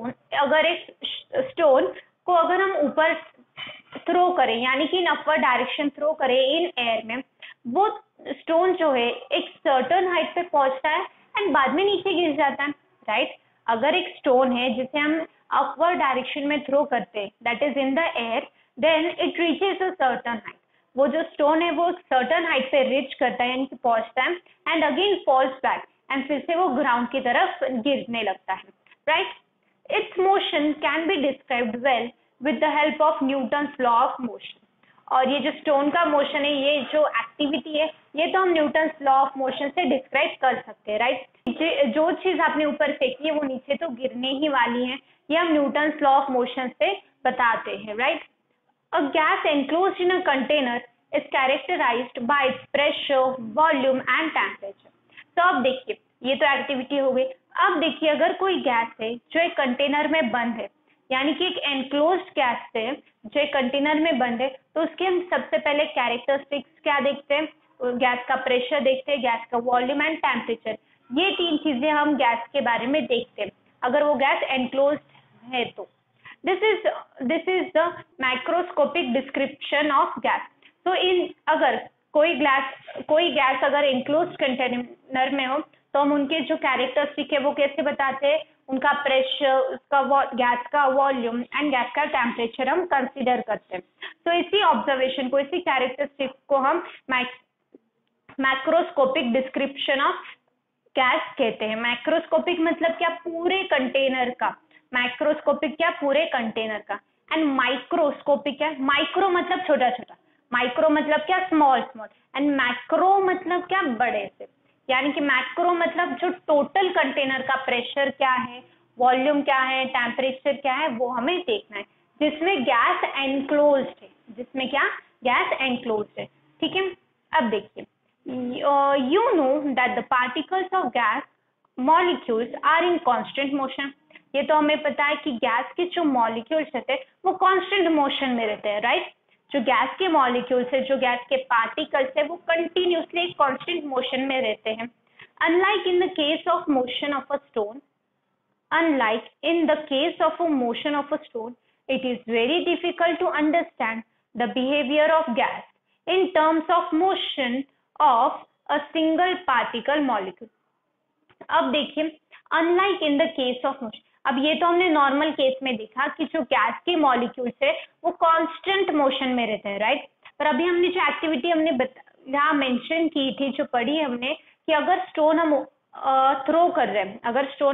एक स्टोन को अगर हम ऊपर थ्रो करें, यानी कि इन अपवर्ड डायरेक्शन थ्रो करें इन एयर में, वो स्टोन जो है एक सर्टेन हाइट पे पहुंचता है एंड बाद में नीचे गिर जाता है, राइट। अगर एक स्टोन है जिसे हम अपवर्ड डायरेक्शन में थ्रो करते हैं, that is in the air, then it reaches a certain height. वो जो स्टोन है वो सर्टेन हाइट पे रीच करता है, यानी कि पहुंचता है, and again falls back, and फिर से वो ग्राउंड की तरफ गिरने लगता है, right. Its motion can be described well with the help of Newton's law of motion. और ये जो स्टोन का मोशन है, ये जो एक्टिविटी है, ये तो हम न्यूटन्स लॉ ऑफ मोशन से डिस्क्राइब कर सकते हैं, राइट। जो चीज आपने ऊपर फेंकी है वो नीचे तो गिरने ही वाली है, ये हम न्यूटन्स लॉ ऑफ मोशन से बताते हैं, right. A gas enclosed in a container is characterised by its pressure, volume and temperature. तो अब देखिए, ये तो एक्टिविटी हो गई। अब देखिए, अगर कोई गैस है जो एक कंटेनर में बंद है, यानी कि एक एनक्लोज्ड गैस है जो एक कंटेनर में बंद है, तो उसके हम सबसे पहले कैरेक्टरिस्टिक्स क्या देखते हैं, गैस का प्रेशर देखते हैं, गैस का वॉल्यूम एंड टेम्परेचर। ये तीन चीजें हम गैस के बारे में देखते हैं अगर वो गैस एनक्लोज्ड है तो। This is the microscopic description of gas. तो अगर कोई गैस अगर एनक्लोज्ड कंटेनर में हो तो हम उनके जो कैरेक्टरिस्टिक है वो कैसे बताते हैं, उनका प्रेशर, उसका गैस का वॉल्यूम एंड गैस का टेम्परेचर हम कंसीडर करते हैं। तो इसी ऑब्जर्वेशन को, इसी कैरेक्टरिस्टिक को हम मैक्रोस्कोपिक डिस्क्रिप्शन ऑफ गैस कहते हैं। मैक्रोस्कोपिक मतलब क्या, पूरे कंटेनर का। मैक्रोस्कोपिक क्या, पूरे कंटेनर का। एंड माइक्रोस्कोपिक क्या, माइक्रो मतलब छोटा छोटा, माइक्रो मतलब क्या, स्मॉल स्मॉल, एंड मैक्रो मतलब क्या, बड़े से। यानी कि मैक्रो मतलब जो टोटल कंटेनर का प्रेशर क्या है, वॉल्यूम क्या है, टेम्परेचर क्या है, वो हमें देखना है, जिसमें गैस एनक्लोज्ड है, जिसमें क्या, गैस एनक्लोज्ड है, ठीक है। अब देखिए, you know that the particles of gas molecules are in constant motion। ये तो हमें पता है कि गैस के जो मॉलिक्यूल्स रहते हैं वो कांस्टेंट मोशन में रहते हैं, राइट। जो गैस के मॉलिक्यूल्स है, जो गैस के पार्टिकल्स है, वो कंटिन्यूसली कांस्टेंट मोशन में रहते हैं। Unlike in the case of motion of a stone, unlike in the case of a motion of a stone, it is very difficult to understand the behavior of gas in terms of motion of a single particle molecule। अब देखिए, unlike in the case of motion, अब ये तो हमने normal case में देखा कि जो गैस के मॉलिक्यूल्स है वो कांस्टेंट मोशन में रहते हैं, राइट। पर अभी हमने जो एक्टिविटी हमने यहाँ मेंशन की थी, जो पढ़ी हमने, कि अगर स्टोन हम थ्रो कर रहे हैं,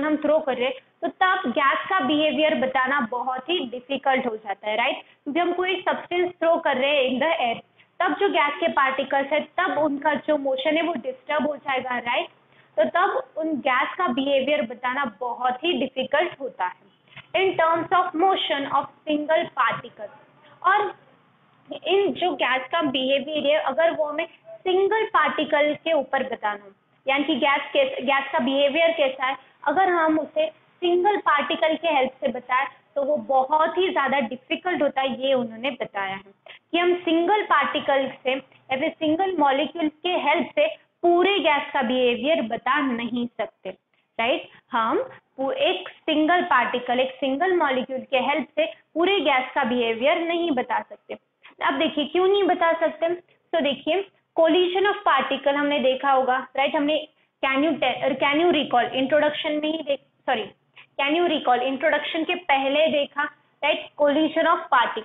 तो तब गैस का बिहेवियर बताना बहुत ही डिफिकल्ट हो जाता है, राइट। जब हम कोई सब्सटेंस थ्रो कर रहे हैं इन द एयर, तब जो गैस के पार्टिकल्स है, तब उनका जो मोशन है वो डिस्टर्ब हो जाएगा, राइट। तो तब उन गैस का बिहेवियर बताना बहुत ही डिफिकल्ट होता है in terms of motion of single particle. और इन जो गैस का बिहेवियर है, अगर वो हमें सिंगल पार्टिकल के ऊपर बताना हो, यानी कि गैस का बिहेवियर कैसा है, अगर हम उसे सिंगल पार्टिकल के हेल्प से बताएं तो वो बहुत ही ज्यादा डिफिकल्ट होता है। ये उन्होंने बताया है कि हम सिंगल पार्टिकल से या फिर सिंगल मॉलिक्यूल के हेल्प से पूरे गैस का बिहेवियर बता नहीं सकते, राइट। हम एक सिंगल पार्टिकल, एक सिंगल मॉलिक्यूल के हेल्प से पूरे गैस का बिहेवियर नहीं बता सकते। अब देखिए क्यों नहीं बता सकते, तो देखिए, कोलिजन ऑफ पार्टिकल हमने देखा होगा, राइट। हमने कैन यू रिकॉल इंट्रोडक्शन में ही कैन यू रिकॉल इंट्रोडक्शन के पहले देखा, राइट। कोलिजन ऑफ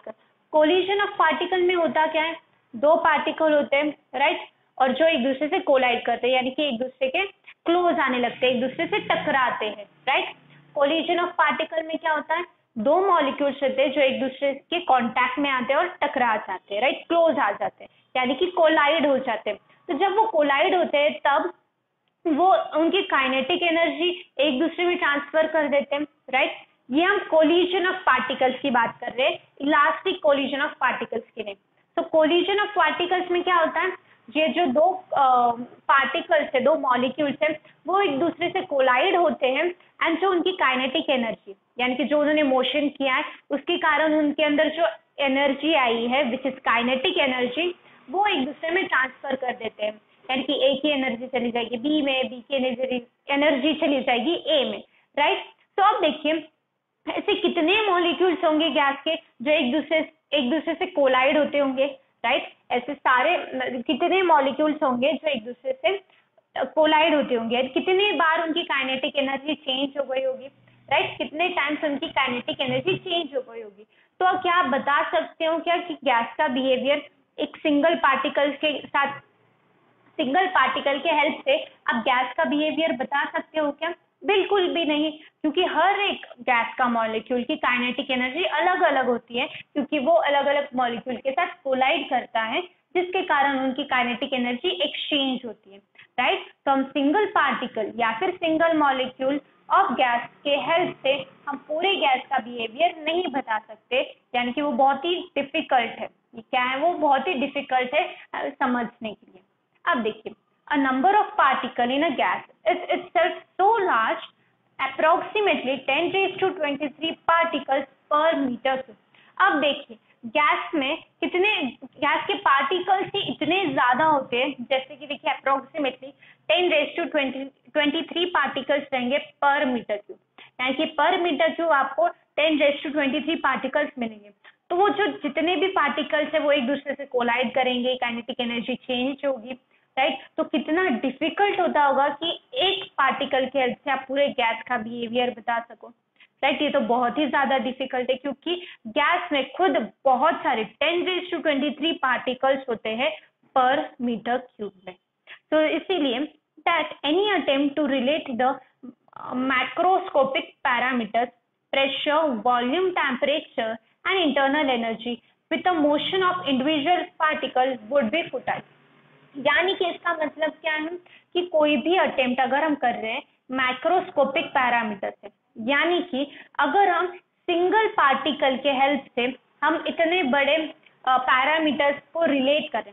पार्टिकल में होता क्या है, दो पार्टिकल होते हैं, राइट, और जो एक दूसरे से कोलाइड करते हैं, यानी कि एक दूसरे के क्लोज आने लगते हैं, एक दूसरे से टकराते हैं, राइट। कोलिजन ऑफ पार्टिकल में क्या होता है, दो मॉलिक्यूल्स रहते हैं जो एक दूसरे के कांटेक्ट में आते हैं और टकरा जाते हैं, राइट, क्लोज आ जाते हैं, यानी कि कोलाइड हो जाते हैं। तो जब वो कोलाइड होते हैं तब वो उनकी काइनेटिक एनर्जी एक दूसरे में ट्रांसफर कर देते हैं, राइट। ये हम कोलिजन ऑफ पार्टिकल्स की बात कर रहे हैं, इलास्टिक कोलिजन ऑफ पार्टिकल्स के लिए। तो कोलिजन ऑफ पार्टिकल्स में क्या होता है, ये जो दो पार्टिकल्स है, दो मॉलिक्यूल्स है, वो एक दूसरे से कोलाइड होते हैं एंड जो उनकी काइनेटिक एनर्जी यानी कि जो उन्होंने मोशन किया है उसके कारण उनके अंदर जो एनर्जी आई है विच इज काइनेटिक एनर्जी, वो एक दूसरे में ट्रांसफर कर देते हैं। यानी कि ए की एनर्जी चली जाएगी बी में, बी की एनर्जी चली जाएगी ए में, राइट। तो अब देखिए ऐसे कितने मॉलिक्यूल्स होंगे गैस के जो एक दूसरे से कोलाइड होते होंगे, राइट। ऐसे सारे कितने मॉलिक्यूल्स होंगे जो एक दूसरे से कोलाइड होते होंगे, कितने बार उनकी काइनेटिक एनर्जी चेंज हो गई होगी, राइट। कितने टाइम्स उनकी काइनेटिक एनर्जी चेंज हो गई होगी। तो क्या आप बता सकते हो क्या कि गैस का बिहेवियर एक सिंगल पार्टिकल के हेल्प से आप गैस का बिहेवियर बता सकते हो क्या? बिल्कुल भी नहीं, क्योंकि हर एक गैस का मॉलिक्यूल की काइनेटिक एनर्जी अलग अलग होती है, क्योंकि वो अलग अलग मॉलिक्यूल के साथ कोलाइड करता है, जिसके कारण उनकी काइनेटिक एनर्जी एक्सचेंज होती है, राइट। तो हम सिंगल पार्टिकल या फिर सिंगल मॉलिक्यूल ऑफ गैस के हेल्प से हम पूरे गैस का बिहेवियर नहीं बता सकते, यानी कि वो बहुत ही डिफिकल्ट है। ये क्या है, वो बहुत ही डिफिकल्ट है समझने के लिए। अब देखिए, a number of particle in a gas is itself so large, approximately 10⁻23 particles per meter cube। अब देखिए गैस में कितने गैस के पार्टिकल्स ही इतने ज्यादा होते हैं, जैसे कि देखिए अप्रोक्सीमेटली 10⁻23 पार्टिकल्स रहेंगे पर मीटर क्यूब, यानी कि पर मीटर क्यूब आपको 10⁻23 पार्टिकल्स मिलेंगे। तो वो जो जितने भी पार्टिकल्स है वो एक दूसरे से कोलाइड करेंगे, काइनेटिक एनर्जी चेंज होगी, राइट। तो कितना डिफिकल्ट होता होगा कि एक पार्टिकल के हेल्प से आप पूरे गैस का बिहेवियर बता सको, राइट। ये तो बहुत ही ज्यादा डिफिकल्ट है, क्योंकि गैस में खुद बहुत सारे 10⁻23 पार्टिकल्स होते हैं पर मीटर क्यूब में। तो इसीलिए that any attempt to relate the macroscopic parameters pressure, volume, temperature and internal energy with the motion of individual particle would be futile. यानी कि इसका मतलब क्या है कि कोई भी अटेम्प्ट अगर हम कर रहे हैं मैक्रोस्कोपिक पैरामीटर से, यानी कि अगर हम सिंगल पार्टिकल के हेल्प से हम इतने बड़े पैरामीटर्स को रिलेट करें,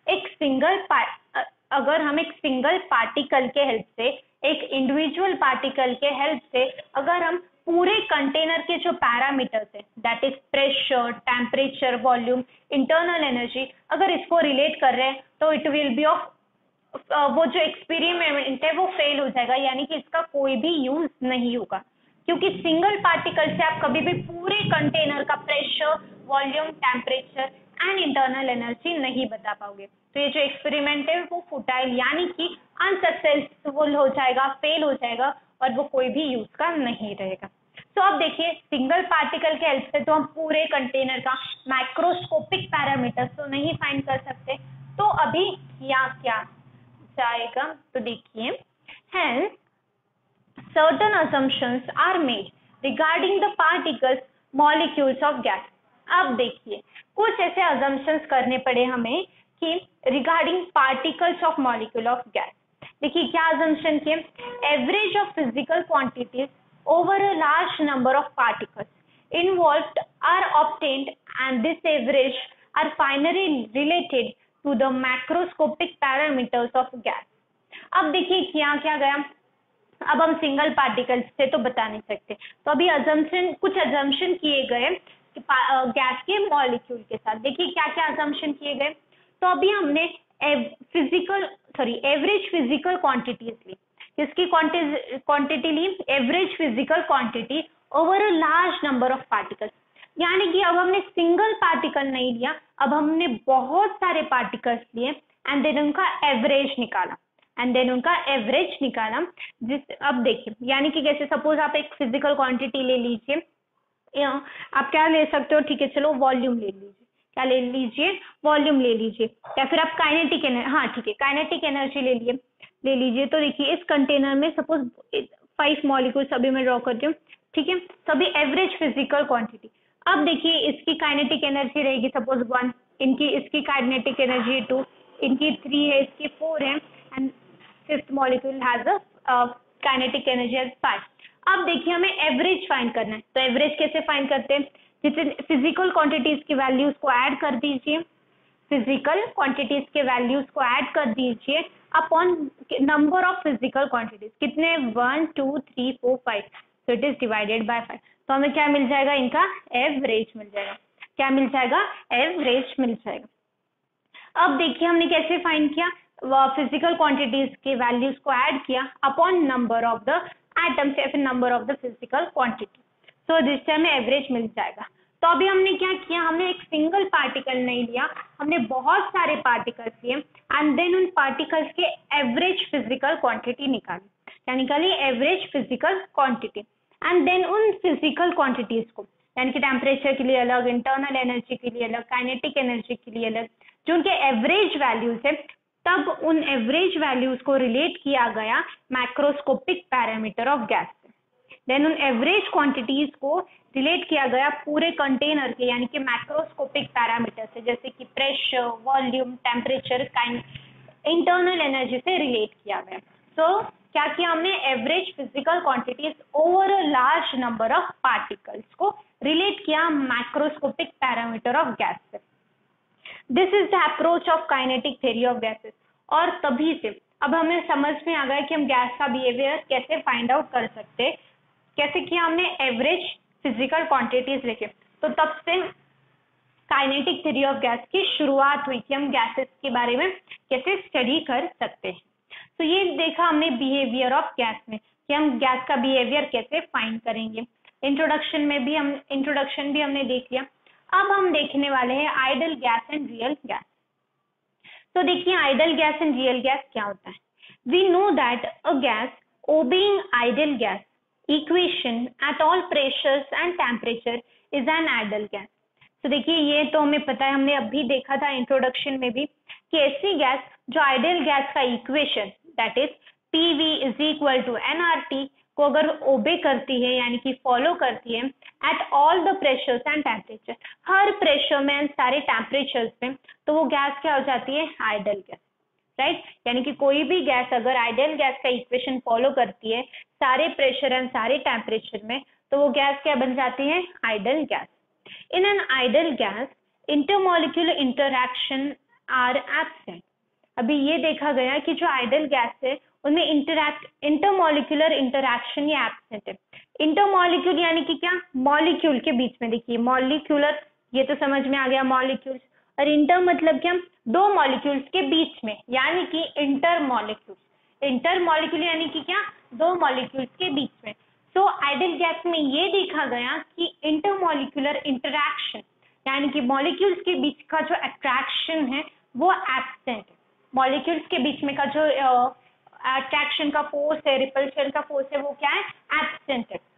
अगर हम एक सिंगल पार्टिकल के हेल्प से, एक इंडिविजुअल पार्टिकल के हेल्प से अगर हम पूरे कंटेनर के जो पैरामीटर्स है, that is pressure, temperature, volume, internal energy, अगर इसको रिलेट कर रहे हैं तो इट विल बी ऑफ वो जो एक्सपेरिमेंट है वो फेल हो जाएगा, यानी कि इसका कोई भी यूज नहीं होगा, क्योंकि सिंगल पार्टिकल से आप कभी भी पूरे कंटेनर का pressure, volume, temperature and internal energy नहीं बता पाओगे। तो ये जो एक्सपेरिमेंट है वो फुटाइल यानी कि अनसक्सेसफुल हो जाएगा, फेल हो जाएगा और वो कोई भी यूज का नहीं रहेगा। तो अब देखिए सिंगल पार्टिकल के हेल्प से तो हम पूरे कंटेनर का माइक्रोस्कोपिक पैरामीटर्स तो नहीं फाइंड कर सकते, तो अभी यहाँ क्या जाएगा, तो देखिए hence certain assumptions are made regarding the particles molecules of gas। अब देखिए कुछ ऐसे assumptions करने पड़े हमें कि regarding particles of molecule of gas। देखिए क्या assumption किए, average of physical quantities over a large number of particles involved are obtained and this average are finally related to the macroscopic parameters of gas। अब देखिए क्या क्या गया, अब हम सिंगल पार्टिकल से तो बता नहीं सकते, तो अभी कुछ अजम्पशन किए गए गैस के मॉलिक्यूल के साथ। देखिए क्या क्या अजम्पशन किए गए, तो अभी हमने एवरेज फिजिकल क्वांटिटीज ली, किसकी क्वांटिटी ली, average physical quantity over a large number of particles, यानी कि अब हमने सिंगल पार्टिकल नहीं लिया, अब हमने बहुत सारे पार्टिकल्स लिए एंड देन उनका एवरेज निकाला अब देखिए यानी कि कैसे, सपोज आप एक फिजिकल क्वांटिटी ले लीजिए, आप क्या ले सकते हो, ठीक है चलो वॉल्यूम ले लीजिए, क्या ले लीजिए, वॉल्यूम ले लीजिए, या फिर आप काइनेटिक एनर्जी, हाँ ठीक है काइनेटिक एनर्जी ले लीजिए। तो देखिए इस कंटेनर में सपोज 5 मॉलिक्यूल्स अभी मैं ड्रॉ करती हूँ, ठीक है, सभी एवरेज फिजिकल क्वांटिटी। अब देखिए इसकी काइनेटिक एनर्जी रहेगी सपोज 1, इसकी काइनेटिक एनर्जी 2, इनकी 3 है, इसकी 4 है, and fifth molecule has a kinetic energy as 5। अब देखिए हमें एवरेज फाइंड करना है, तो एवरेज कैसे फाइंड करते हैं? जितने फिजिकल क्वांटिटीज की वैल्यूज को ऐड कर दीजिए, फिजिकल क्वांटिटीज के वैल्यूज को ऐड कर दीजिए upon number of physical quantities. कितने? 1 2 3 4 5, so it is divided by 5। तो हमें क्या मिल जाएगा? इनका एवरेज मिल जाएगा। क्या मिल जाएगा? एवरेज मिल जाएगा। अब देखिए हमने कैसे फाइंड किया? फिजिकल क्वांटिटीज के वैल्यूज को ऐड किया upon number of the atoms या फिर number of the physical quantity, so जिससे हमें एवरेज मिल जाएगा। तो अभी हमने क्या किया? हमने एक सिंगल पार्टिकल नहीं लिया, हमने बहुत सारे पार्टिकल्स लिए एंड देन उन पार्टिकल्स के एवरेज फिजिकल क्वांटिटी निकाली। क्या निकाली? Average physical quantity. And then उन फिजिकल क्वांटिटीज को, यानी कि टेम्परेचर के लिए अलग, इंटरनल एनर्जी के लिए अलग, काइनेटिक एनर्जी के लिए अलग, जो उनके एवरेज वैल्यूज है, तब उन एवरेज वैल्यूज को रिलेट किया गया मैक्रोस्कोपिक पैरामीटर ऑफ गैस से। देन उन एवरेज क्वांटिटीज को रिलेट किया गया पूरे कंटेनर के, यानी कि मैक्रोस्कोपिक पैरामीटर से, जैसे कि pressure, volume, temperature, internal energy से रिलेट किया गया। सो क्या किया हमने? Average physical quantities over a large number of particles को रिलेट किया मैक्रोस्कोपिक पैरामीटर ऑफ गैस से। This is the approach of kinetic theory of gases. और तभी से अब हमें समझ में आ गया कि हम गैस का बिहेवियर कैसे फाइंड आउट कर सकते हैं। कैसे किया हमने? एवरेज फिजिकल क्वांटिटीज लेके। तो तब से काइनेटिक थ्योरी ऑफ गैस की शुरुआत हुई कि हम गैसेस के बारे में कैसे स्टडी कर सकते हैं। तो ये देखा हमने बिहेवियर ऑफ गैस में, कि हम गैस का बिहेवियर कैसे फाइंड करेंगे। इंट्रोडक्शन भी हमने देख लिया। अब हम देखने वाले हैं ideal gas and real gas. तो देखिए ideal gas and real gas क्या होता है। We know that a gas obeying ideal gas equation at all pressures and temperature is an ideal gas. तो देखिए ये तो हमें पता है, हमने अभी देखा था इंट्रोडक्शन में भी, कि ऐसी गैस जो आइडल गैस का equation that is PV is equal to nRT को अगर ओबे करती है, यानी कि फॉलो करती है at all the pressures and temperature, हर प्रेशर में एंड सारे टेम्परेचर्स में, तो वो गैस क्या हो जाती है? Ideal gas, right. यानी कि कोई भी गैस अगर आइडल गैस का इक्वेशन फॉलो करती है सारे प्रेशर एंड सारे टेम्परेचर में, तो वो गैस क्या बन जाती है? Ideal gas. In an ideal gas intermolecular interaction are absent. अभी ये देखा गया कि जो आइडल गैस है उनमें इंटरमॉलिक्यूलर इंटरैक्शन ये एब्सेंट है। इंटरमॉलिक्यूल यानी कि क्या? मॉलिक्यूल के बीच में। देखिए मॉलिक्यूलर, ये तो समझ में आ गया, मॉलिक्यूल्स। और इंटर मतलब क्या? दो मॉलिक्यूल्स के बीच में, यानी कि इंटरमॉलिक्यूल। इंटरमॉलिक्यूल यानी कि क्या? दो मॉलिक्यूल्स के बीच में। सो आइडल गैस में ये देखा गया कि इंटरमॉलिक्यूलर इंटरैक्शन, यानी कि मॉलिक्यूल्स के बीच का जो अट्रैक्शन है वो एब्सेंट है। मॉलिक्यूल्स के बीच में का जो अट्रैक्शन का फोर्स है, रिपल्शन का फोर्स है, वो क्या है? एब्सेंट है।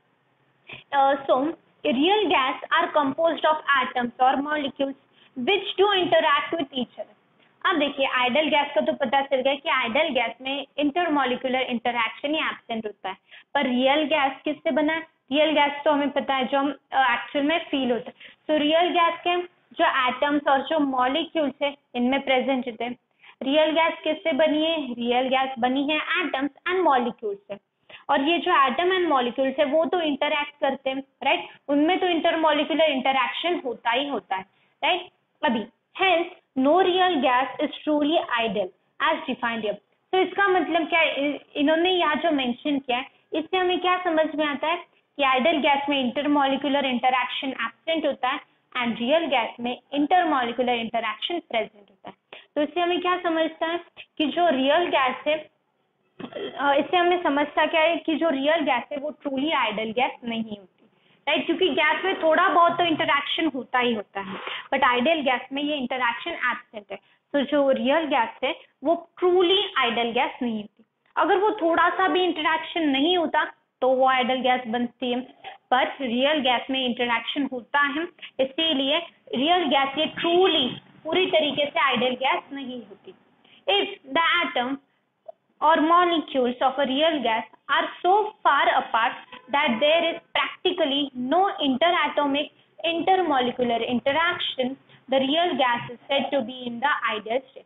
So real gas are composed of atoms or molecules which do interact with each other. अब देखिए आइडल गैस का तो पता चल गया कि आइडल गैस में इंटरमॉलिक्यूलर इंटरैक्शन ही एब्सेंट होता है, पर रियल गैस किससे बना है? रियल गैस तो हमें पता है जो हम एक्चुअल में फील होता है। तो रियल गैस के जो एटम्स और जो मॉलिक्यूल्स है इनमें प्रेजेंट होते हैं। रियल गैस किससे बनी है? रियल गैस बनी है एटम्स एंड मॉलिक्यूल्स से। और ये जो एटम एंड मॉलिक्यूल्स है वो तो इंटरैक्ट करते हैं, राइट। उनमें तो इंटरमॉलिक्यूलर इंटरैक्शन होता ही होता है, राइट। अभी hence no real gas is truly ideal as defined here. तो इसका मतलब क्या है? इन्होंने यहाँ जो मेंशन किया है इससे हमें क्या समझ में आता है कि आइडल गैस में इंटरमॉलिक्यूलर इंटरैक्शन एब्सेंट होता है एंड रियल गैस में इंटरमॉलिक्यूलर इंटरैक्शन प्रेजेंट होता है। तो इससे हमें क्या समझता है कि जो रियल गैस है, इससे हमें समझता क्या है कि जो रियल गैस है वो ट्रूली आइडल गैस नहीं होती, राइट। क्योंकि गैस में थोड़ा बहुत तो इंटरैक्शन होता ही होता है, बट आइडल गैस में ये इंटरैक्शन एब्सेंट है। तो जो रियल गैस है वो ट्रूली आइडल गैस नहीं होती। अगर वो थोड़ा सा भी इंटरैक्शन नहीं होता तो वो आइडल गैस बनती है, पर रियल गैस में इंटरैक्शन होता है, इसीलिए रियल गैस ये ट्रूली पूरी तरीके से आइडल गैस नहीं होती। If the atom or molecules of a real gas are so far apart that there is practically no interatomic intermolecular interaction, the real gas is said to be in the ideal state.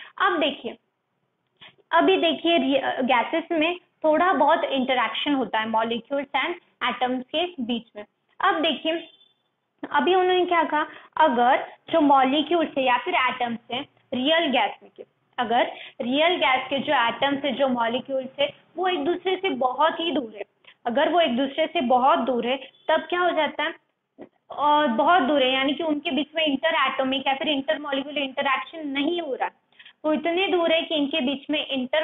अभी देखिए gases में थोड़ा बहुत interaction होता है molecules and atoms के बीच में। अब देखिए अभी उन्होंने क्या कहा, अगर जो मॉलिक्यूल्स है या फिर एटम्स है रियल गैस में के, अगर रियल गैस के जो एटम्स है जो मॉलिक्यूल्स है वो एक दूसरे से बहुत ही दूर है, अगर वो एक दूसरे से बहुत दूर है तब क्या हो जाता है, और बहुत दूर है यानी कि उनके बीच में इंटर एटॉमिक या फिर इंटर मॉलिक्यूलर इंटरेक्शन नहीं हो रहा, वो इतने दूर है कि इनके बीच में इंटर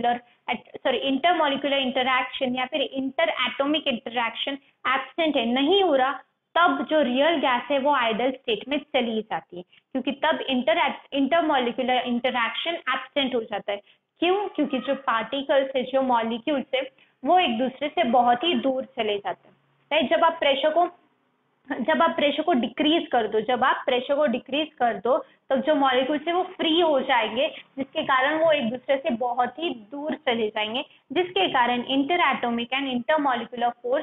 मॉलिक्यूलर इंटरेक्शन या फिर इंटर एटॉमिक इंटरेक्शन एब्सेंट है, नहीं हो रहा, तब जो रियल गैस है वो आइडल स्टेट में चली जाती है, क्योंकि तब इंटर मॉलिक्यूलर इंटरेक्शन एब्सेंट हो जाता है। क्यों? क्योंकि जो पार्टिकल्स है, जो मॉलिक्यूल्स है वो एक दूसरे से बहुत ही दूर चले जाते हैं, राइट। जब आप प्रेशर को डिक्रीज कर दो तब जो मॉलिक्यूल्स है वो फ्री हो जाएंगे, जिसके कारण वो एक दूसरे से बहुत ही दूर चले जाएंगे, जिसके कारण inter atomic and inter molecular force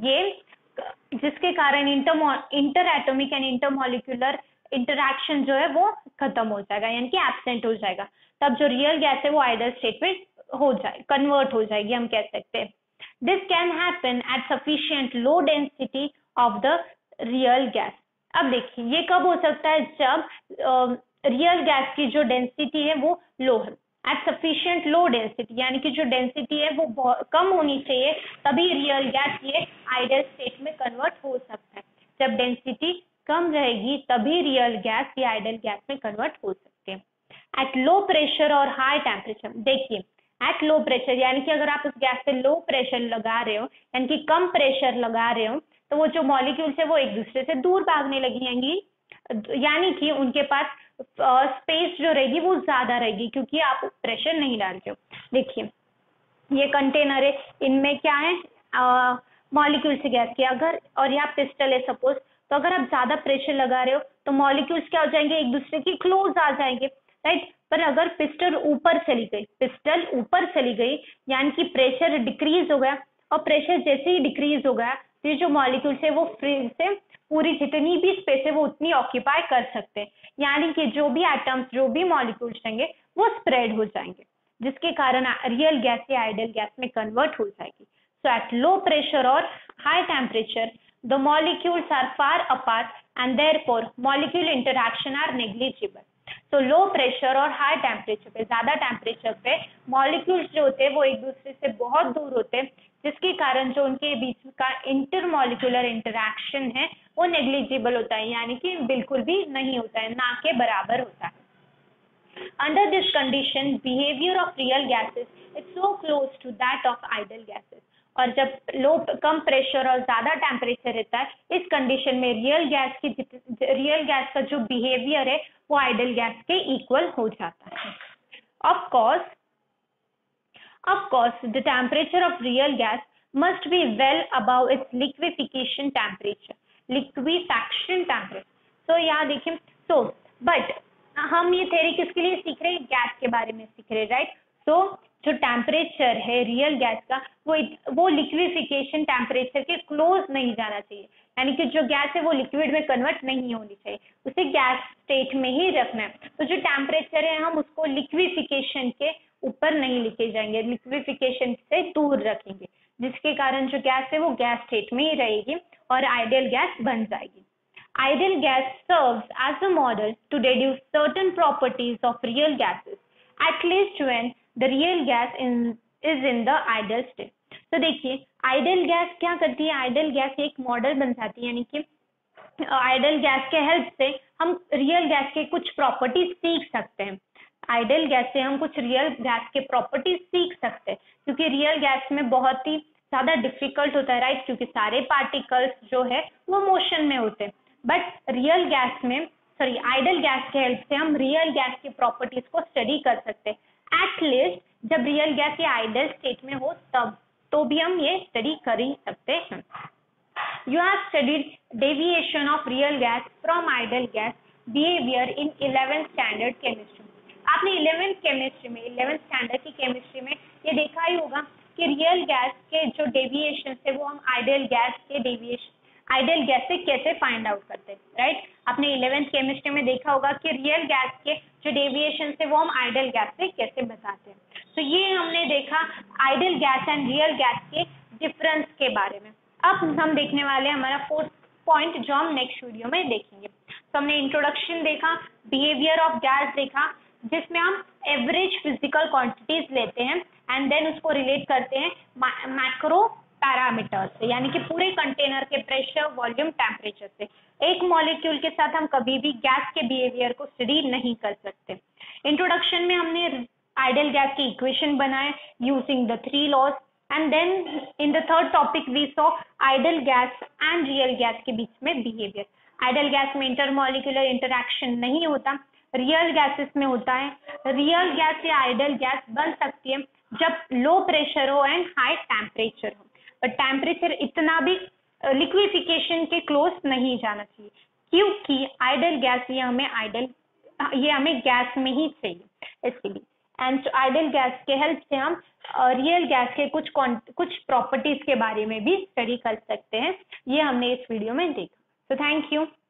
जिसके कारण inter atomic and inter molecular interaction जो है वो खत्म हो जाएगा, यानी कि एब्सेंट हो जाएगा। तब जो रियल गैस है वो आइडल स्टेट में कन्वर्ट हो जाएगी, हम कह सकते हैं। This can happen at sufficient low density of the real gas. अब देखिए ये कब हो सकता है, जब रियल गैस की जो डेंसिटी है वो लो है, एट सफिशिएंट लो डेंसिटी, यानी कि जो डेंसिटी है वो बहुत कम होनी चाहिए, तभी रियल गैस ये आइडल स्टेट में कन्वर्ट हो सकता है। जब डेंसिटी कम रहेगी तभी रियल गैस ये आइडल गैस में कन्वर्ट हो सकते हैं। एट लो प्रेशर और हाई टेम्परेचर, देखिए एट लो प्रेशर यानी कि अगर आप उस गैस पे लो प्रेशर लगा रहे हो, यानी कि कम प्रेशर लगा रहे हो, तो वो जो मॉलिक्यूल्स है वो एक दूसरे से दूर भागने लगेंगी, यानी कि उनके पास स्पेस जो रहेगी वो ज्यादा रहेगी, क्योंकि आप प्रेशर नहीं डाल रहे हो। देखिए ये कंटेनर है, इनमें क्या है, मॉलिक्यूल्स है गैस के, अगर और यहाँ पिस्टल है सपोज, तो अगर आप ज्यादा प्रेशर लगा रहे हो तो मॉलिक्यूल्स क्या हो जाएंगे, एक दूसरे के क्लोज आ जाएंगे, राइट। पर अगर पिस्टल ऊपर चली गई यानी कि प्रेशर डिक्रीज हो गया, और प्रेशर जैसे ही डिक्रीज हो गया तो ये जो मॉलिक्यूल्स है वो फ्री से पूरी जितनी भी स्पेस है वो उतनी ऑक्यूपाई कर सकते हैं, यानी कि जो भी एटम्स जो भी मॉलिक्यूल्स रहेंगे वो स्प्रेड हो जाएंगे, जिसके कारण रियल गैस या आइडल गैस में कन्वर्ट हो जाएगी। सो एट लो प्रेशर और high temperature the molecules are far apart and therefore molecule interaction are negligible. तो लो प्रेशर और हाई टेम्परेचर पे, ज्यादा टेम्परेचर पे मॉलिक्यूल्स जो होते हैं वो एक दूसरे से बहुत दूर होते हैं, जिसके कारण जो उनके बीच का इंटरमॉलिक्यूलर इंटरैक्शन है वो नेग्लिजिबल होता है, यानी कि बिल्कुल भी नहीं होता है, ना के बराबर होता है। Under this condition, behavior of real gases is so close to that of idle gases. और जब कम प्रेशर और ज्यादा टेम्परेचर रहता है, इस कंडीशन में रियल गैस का जो बिहेवियर है वो आइडल गैस के इक्वल हो जाता है। Of course, the temperature of real gas must be well above its liquefaction temperature. तो यहाँ देखिए, बट हम ये थ्योरी किसके लिए सीख रहे हैं, गैस के बारे में सीख रहे हैं, राइट। तो जो टेम्परेचर है रियल गैस का वो लिक्विफिकेशन टेम्परेचर के क्लोज नहीं जाना चाहिए, यानी कि जो गैस है वो लिक्विड में कन्वर्ट नहीं होनी चाहिए, उसे गैस स्टेट में ही रखना है। तो जो टेम्परेचर है हम उसको लिक्विफिकेशन के ऊपर नहीं लेके जाएंगे, लिक्विफिकेशन से दूर रखेंगे, जिसके कारण जो गैस है वो गैस स्टेट में ही रहेगी और आइडियल गैस बन जाएगी। Ideal gas serves as a model to deduce certain properties of real gases, at least when the real gas is in the ideal state. तो देखिए आइडल गैस क्या करती है, आइडल गैस एक मॉडल बन जाती है, यानी कि आइडल गैस के हेल्प से हम रियल गैस के कुछ प्रॉपर्टीज सीख सकते हैं। आइडल गैस से हम कुछ रियल गैस के प्रॉपर्टीज सीख सकते हैं, क्योंकि रियल गैस में बहुत ही ज्यादा डिफिकल्ट होता है, राइट, क्योंकि सारे पार्टिकल्स जो है वो मोशन में होते हैं। बट आइडल गैस के हेल्प से हम रियल गैस की प्रॉपर्टीज को स्टडी कर सकते हैं। एटलीस्ट जब रियल गैस या आइडल स्टेट में हो तब तो भी हम ये स्टडी कर ही सकते हैं। You have studied deviation of real gas from ideal gas behaviour in 11th standard chemistry. आपने 11th स्टैंडर्ड की केमिस्ट्री में ये देखा ही होगा कि रियल गैस के जो डेविएशन है वो हम आइडल गैस से कैसे फाइंड आउट करते हैं, राइट। आपने 11th केमिस्ट्री में देखा होगा कि रियल गैस के जो डेविएशन से वो हम आइडल गैस से कैसे बताते हैं। तो ये हमने देखा ideal gas and real gas के डिफरेंस के बारे में। अब हम देखने वाले हैं हमारा फोर्थ पॉइंट जो हम नेक्स्ट वीडियो में देखेंगे। तो हमने इंट्रोडक्शन देखा, बिहेवियर ऑफ गैस देखा, जिसमें हम एवरेज फिजिकल क्वांटिटीज लेते हैं एंड देन उसको रिलेट करते हैं मैक्रो पैरामीटर्स से, यानी कि पूरे कंटेनर के प्रेशर, वॉल्यूम, टेम्परेचर से। एक मॉलिक्यूल के साथ हम कभी भी गैस के बिहेवियर को स्टडी नहीं कर सकते। इंट्रोडक्शन में हमने आइडल गैस की इक्वेशन बनाए using the 3 laws and then in the third topic we saw ideal gas and real gas के बीच में बिहेवियर। आइडल गैस में इंटरमॉलिक्यूलर इंटरैक्शन नहीं होता, रियल गैसेस में होता है। रियल गैस या आइडल गैस बन सकती है जब लो प्रेशर हो एंड हाई टेम्परेचर हो, पर टेम्परेचर इतना भी लिक्विफिकेशन के क्लोज नहीं जाना चाहिए, क्योंकि आइडल गैस ये हमें गैस में ही चाहिए इसलिए। एंड आइडल गैस के हेल्प से हम रियल गैस के कुछ प्रॉपर्टीज के बारे में भी स्टडी कर सकते हैं। ये हमने इस वीडियो में देखा। तो थैंक यू।